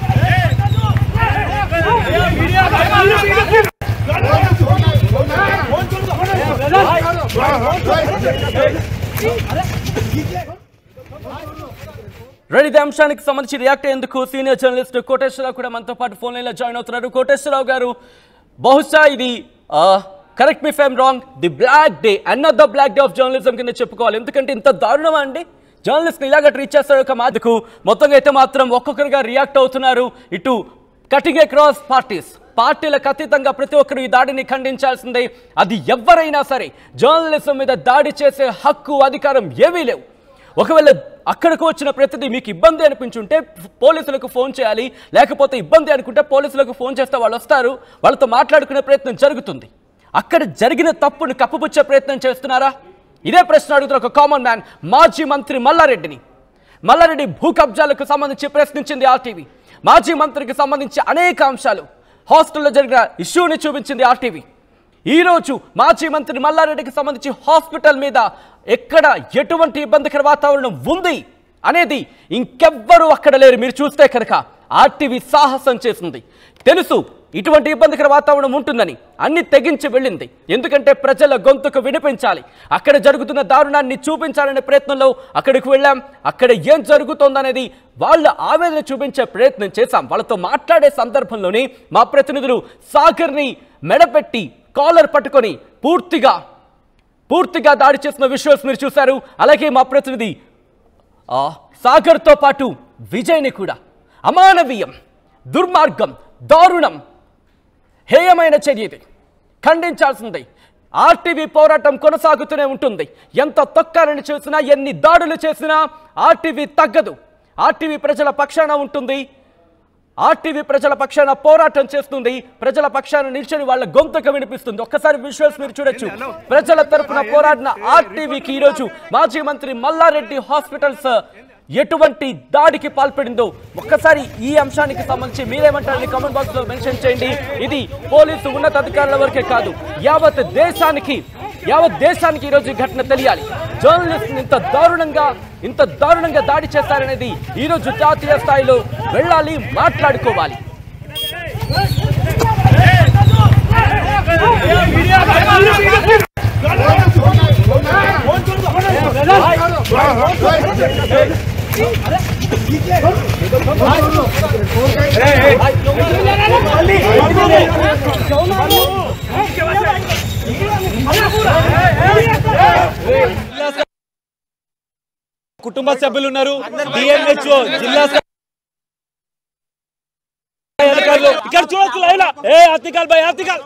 రెడీ అంశానికి సంబంధించి రియాక్ట్ అయ్యేందుకు సీనియర్ జర్నలిస్ట్ కోటేశ్వరరావు కూడా మనతో పాటు ఫోన్ లైన్ లో జాయిన్ అవుతున్నారు. కోటేశ్వరరావు గారు, బహుశా ఇది correct me if I'm wrong, the black day, another black day of journalism కింద చెప్పుకోవాలి. ఎందుకంటే ఇంత దారుణమా అండి? జర్నలిస్ట్ ఇలాగ ట్రీట్ చేస్తారు ఒక మాటకు. మొత్తంగా అయితే మాత్రం ఒక్కొక్కరుగా రియాక్ట్ అవుతున్నారు. ఇటు కటింగ్ అక్రాస్ పార్టీలకు అతీతంగా ప్రతి ఒక్కరు ఈ దాడిని ఖండించాల్సిందే. అది ఎవరైనా సరే జర్నలిజం మీద దాడి చేసే హక్కు, అధికారం ఏమీ లేవు. ఒకవేళ అక్కడికి వచ్చిన ప్రతిదీ మీకు ఇబ్బంది అనిపించుంటే పోలీసులకు ఫోన్ చేయాలి, లేకపోతే ఇబ్బంది అనుకుంటే పోలీసులకు ఫోన్ చేస్తే వాళ్ళు వస్తారు, వాళ్ళతో మాట్లాడుకునే ప్రయత్నం జరుగుతుంది. అక్కడ జరిగిన తప్పును కప్పుపుచ్చే ప్రయత్నం చేస్తున్నారా? ఇదే ప్రశ్న అడుగుతున్న ఒక కామన్ మ్యాన్, మాజీ మంత్రి మల్లారెడ్డి భూ కబ్జాలకు సంబంధించి ప్రశ్నించింది RTV. మాజీ మంత్రికి సంబంధించి అనేక అంశాలు, హాస్టల్లో జరిగిన ఇష్యూని చూపించింది RTV. ఈరోజు మాజీ మంత్రి మల్లారెడ్డికి సంబంధించి హాస్పిటల్ మీద ఎక్కడ ఎటువంటి ఇబ్బందికర వాతావరణం ఉంది అనేది ఇంకెవ్వరూ అక్కడ లేరు. మీరు చూస్తే కనుక RTV సాహసం చేసింది. తెలుసు ఇటువంటి ఇబ్బందికర వాతావరణం ఉంటుందని, అన్ని తెగించి వెళ్ళింది. ఎందుకంటే ప్రజల గొంతుకు వినిపించాలి, అక్కడ జరుగుతున్న దారుణాన్ని చూపించాలనే ప్రయత్నంలో అక్కడికి వెళ్ళాం. అక్కడ ఏం జరుగుతోందనేది వాళ్ళ ఆవేదన చూపించే ప్రయత్నం చేశాం. వాళ్ళతో మాట్లాడే సందర్భంలోనే మా ప్రతినిధులు సాగర్ని మెడపెట్టి కాలర్ పట్టుకొని పూర్తిగా దాడి చేసిన విజువల్స్ మీరు చూశారు. అలాగే మా ప్రతినిధి సాగర్తో పాటు విజయ్ని కూడా అమానవీయం, దుర్మార్గం, దారుణం, హేయమైన చర్య ఇది, ఖండించాల్సిందే. RTV పోరాటం కొనసాగుతూనే ఉంటుంది. ఎంత తొక్కాలని చేసినా, ఎన్ని దాడులు చేసినా RTV తగ్గదు. RTV ప్రజల పక్షాన ఉంటుంది. RTV ప్రజల పక్షాన పోరాటం చేస్తుంది. ప్రజల పక్షాన నిల్చొని వాళ్ళ గొంతుకు వినిపిస్తుంది. ఒక్కసారి విజువల్స్ మీరు చూడొచ్చు. ప్రజల తరపున పోరాడిన RTVకి ఈరోజు మాజీ మంత్రి మల్లారెడ్డి హాస్పిటల్స్ ఎటువంటి దాడికి పాల్పడిందో ఒక్కసారి ఈ అంశానికి సంబంధించి మీరేమంటారని కామెంట్ బాక్స్ లో మెన్షన్ చేయండి. ఇది పోలీసు ఉన్నతాధికారుల వరకే కాదు, యావత్ దేశానికి ఈరోజు ఘటన తెలియాలి. జర్నలిస్ట్ ఇంత దారుణంగా దాడి చేస్తారనేది ఈరోజు జాతీయ స్థాయిలో వెళ్ళాలి, మాట్లాడుకోవాలి. కుటుంబ సభ్యులు ఉన్నారు, DMHO జిల్లా అధికారులు ఇక్కడ చూడొచ్చు లైవ్ లో. Article by article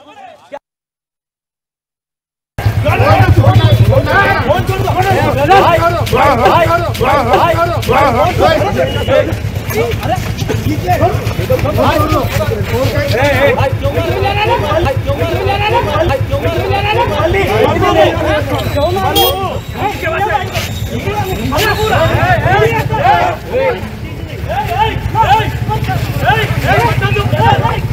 Hey!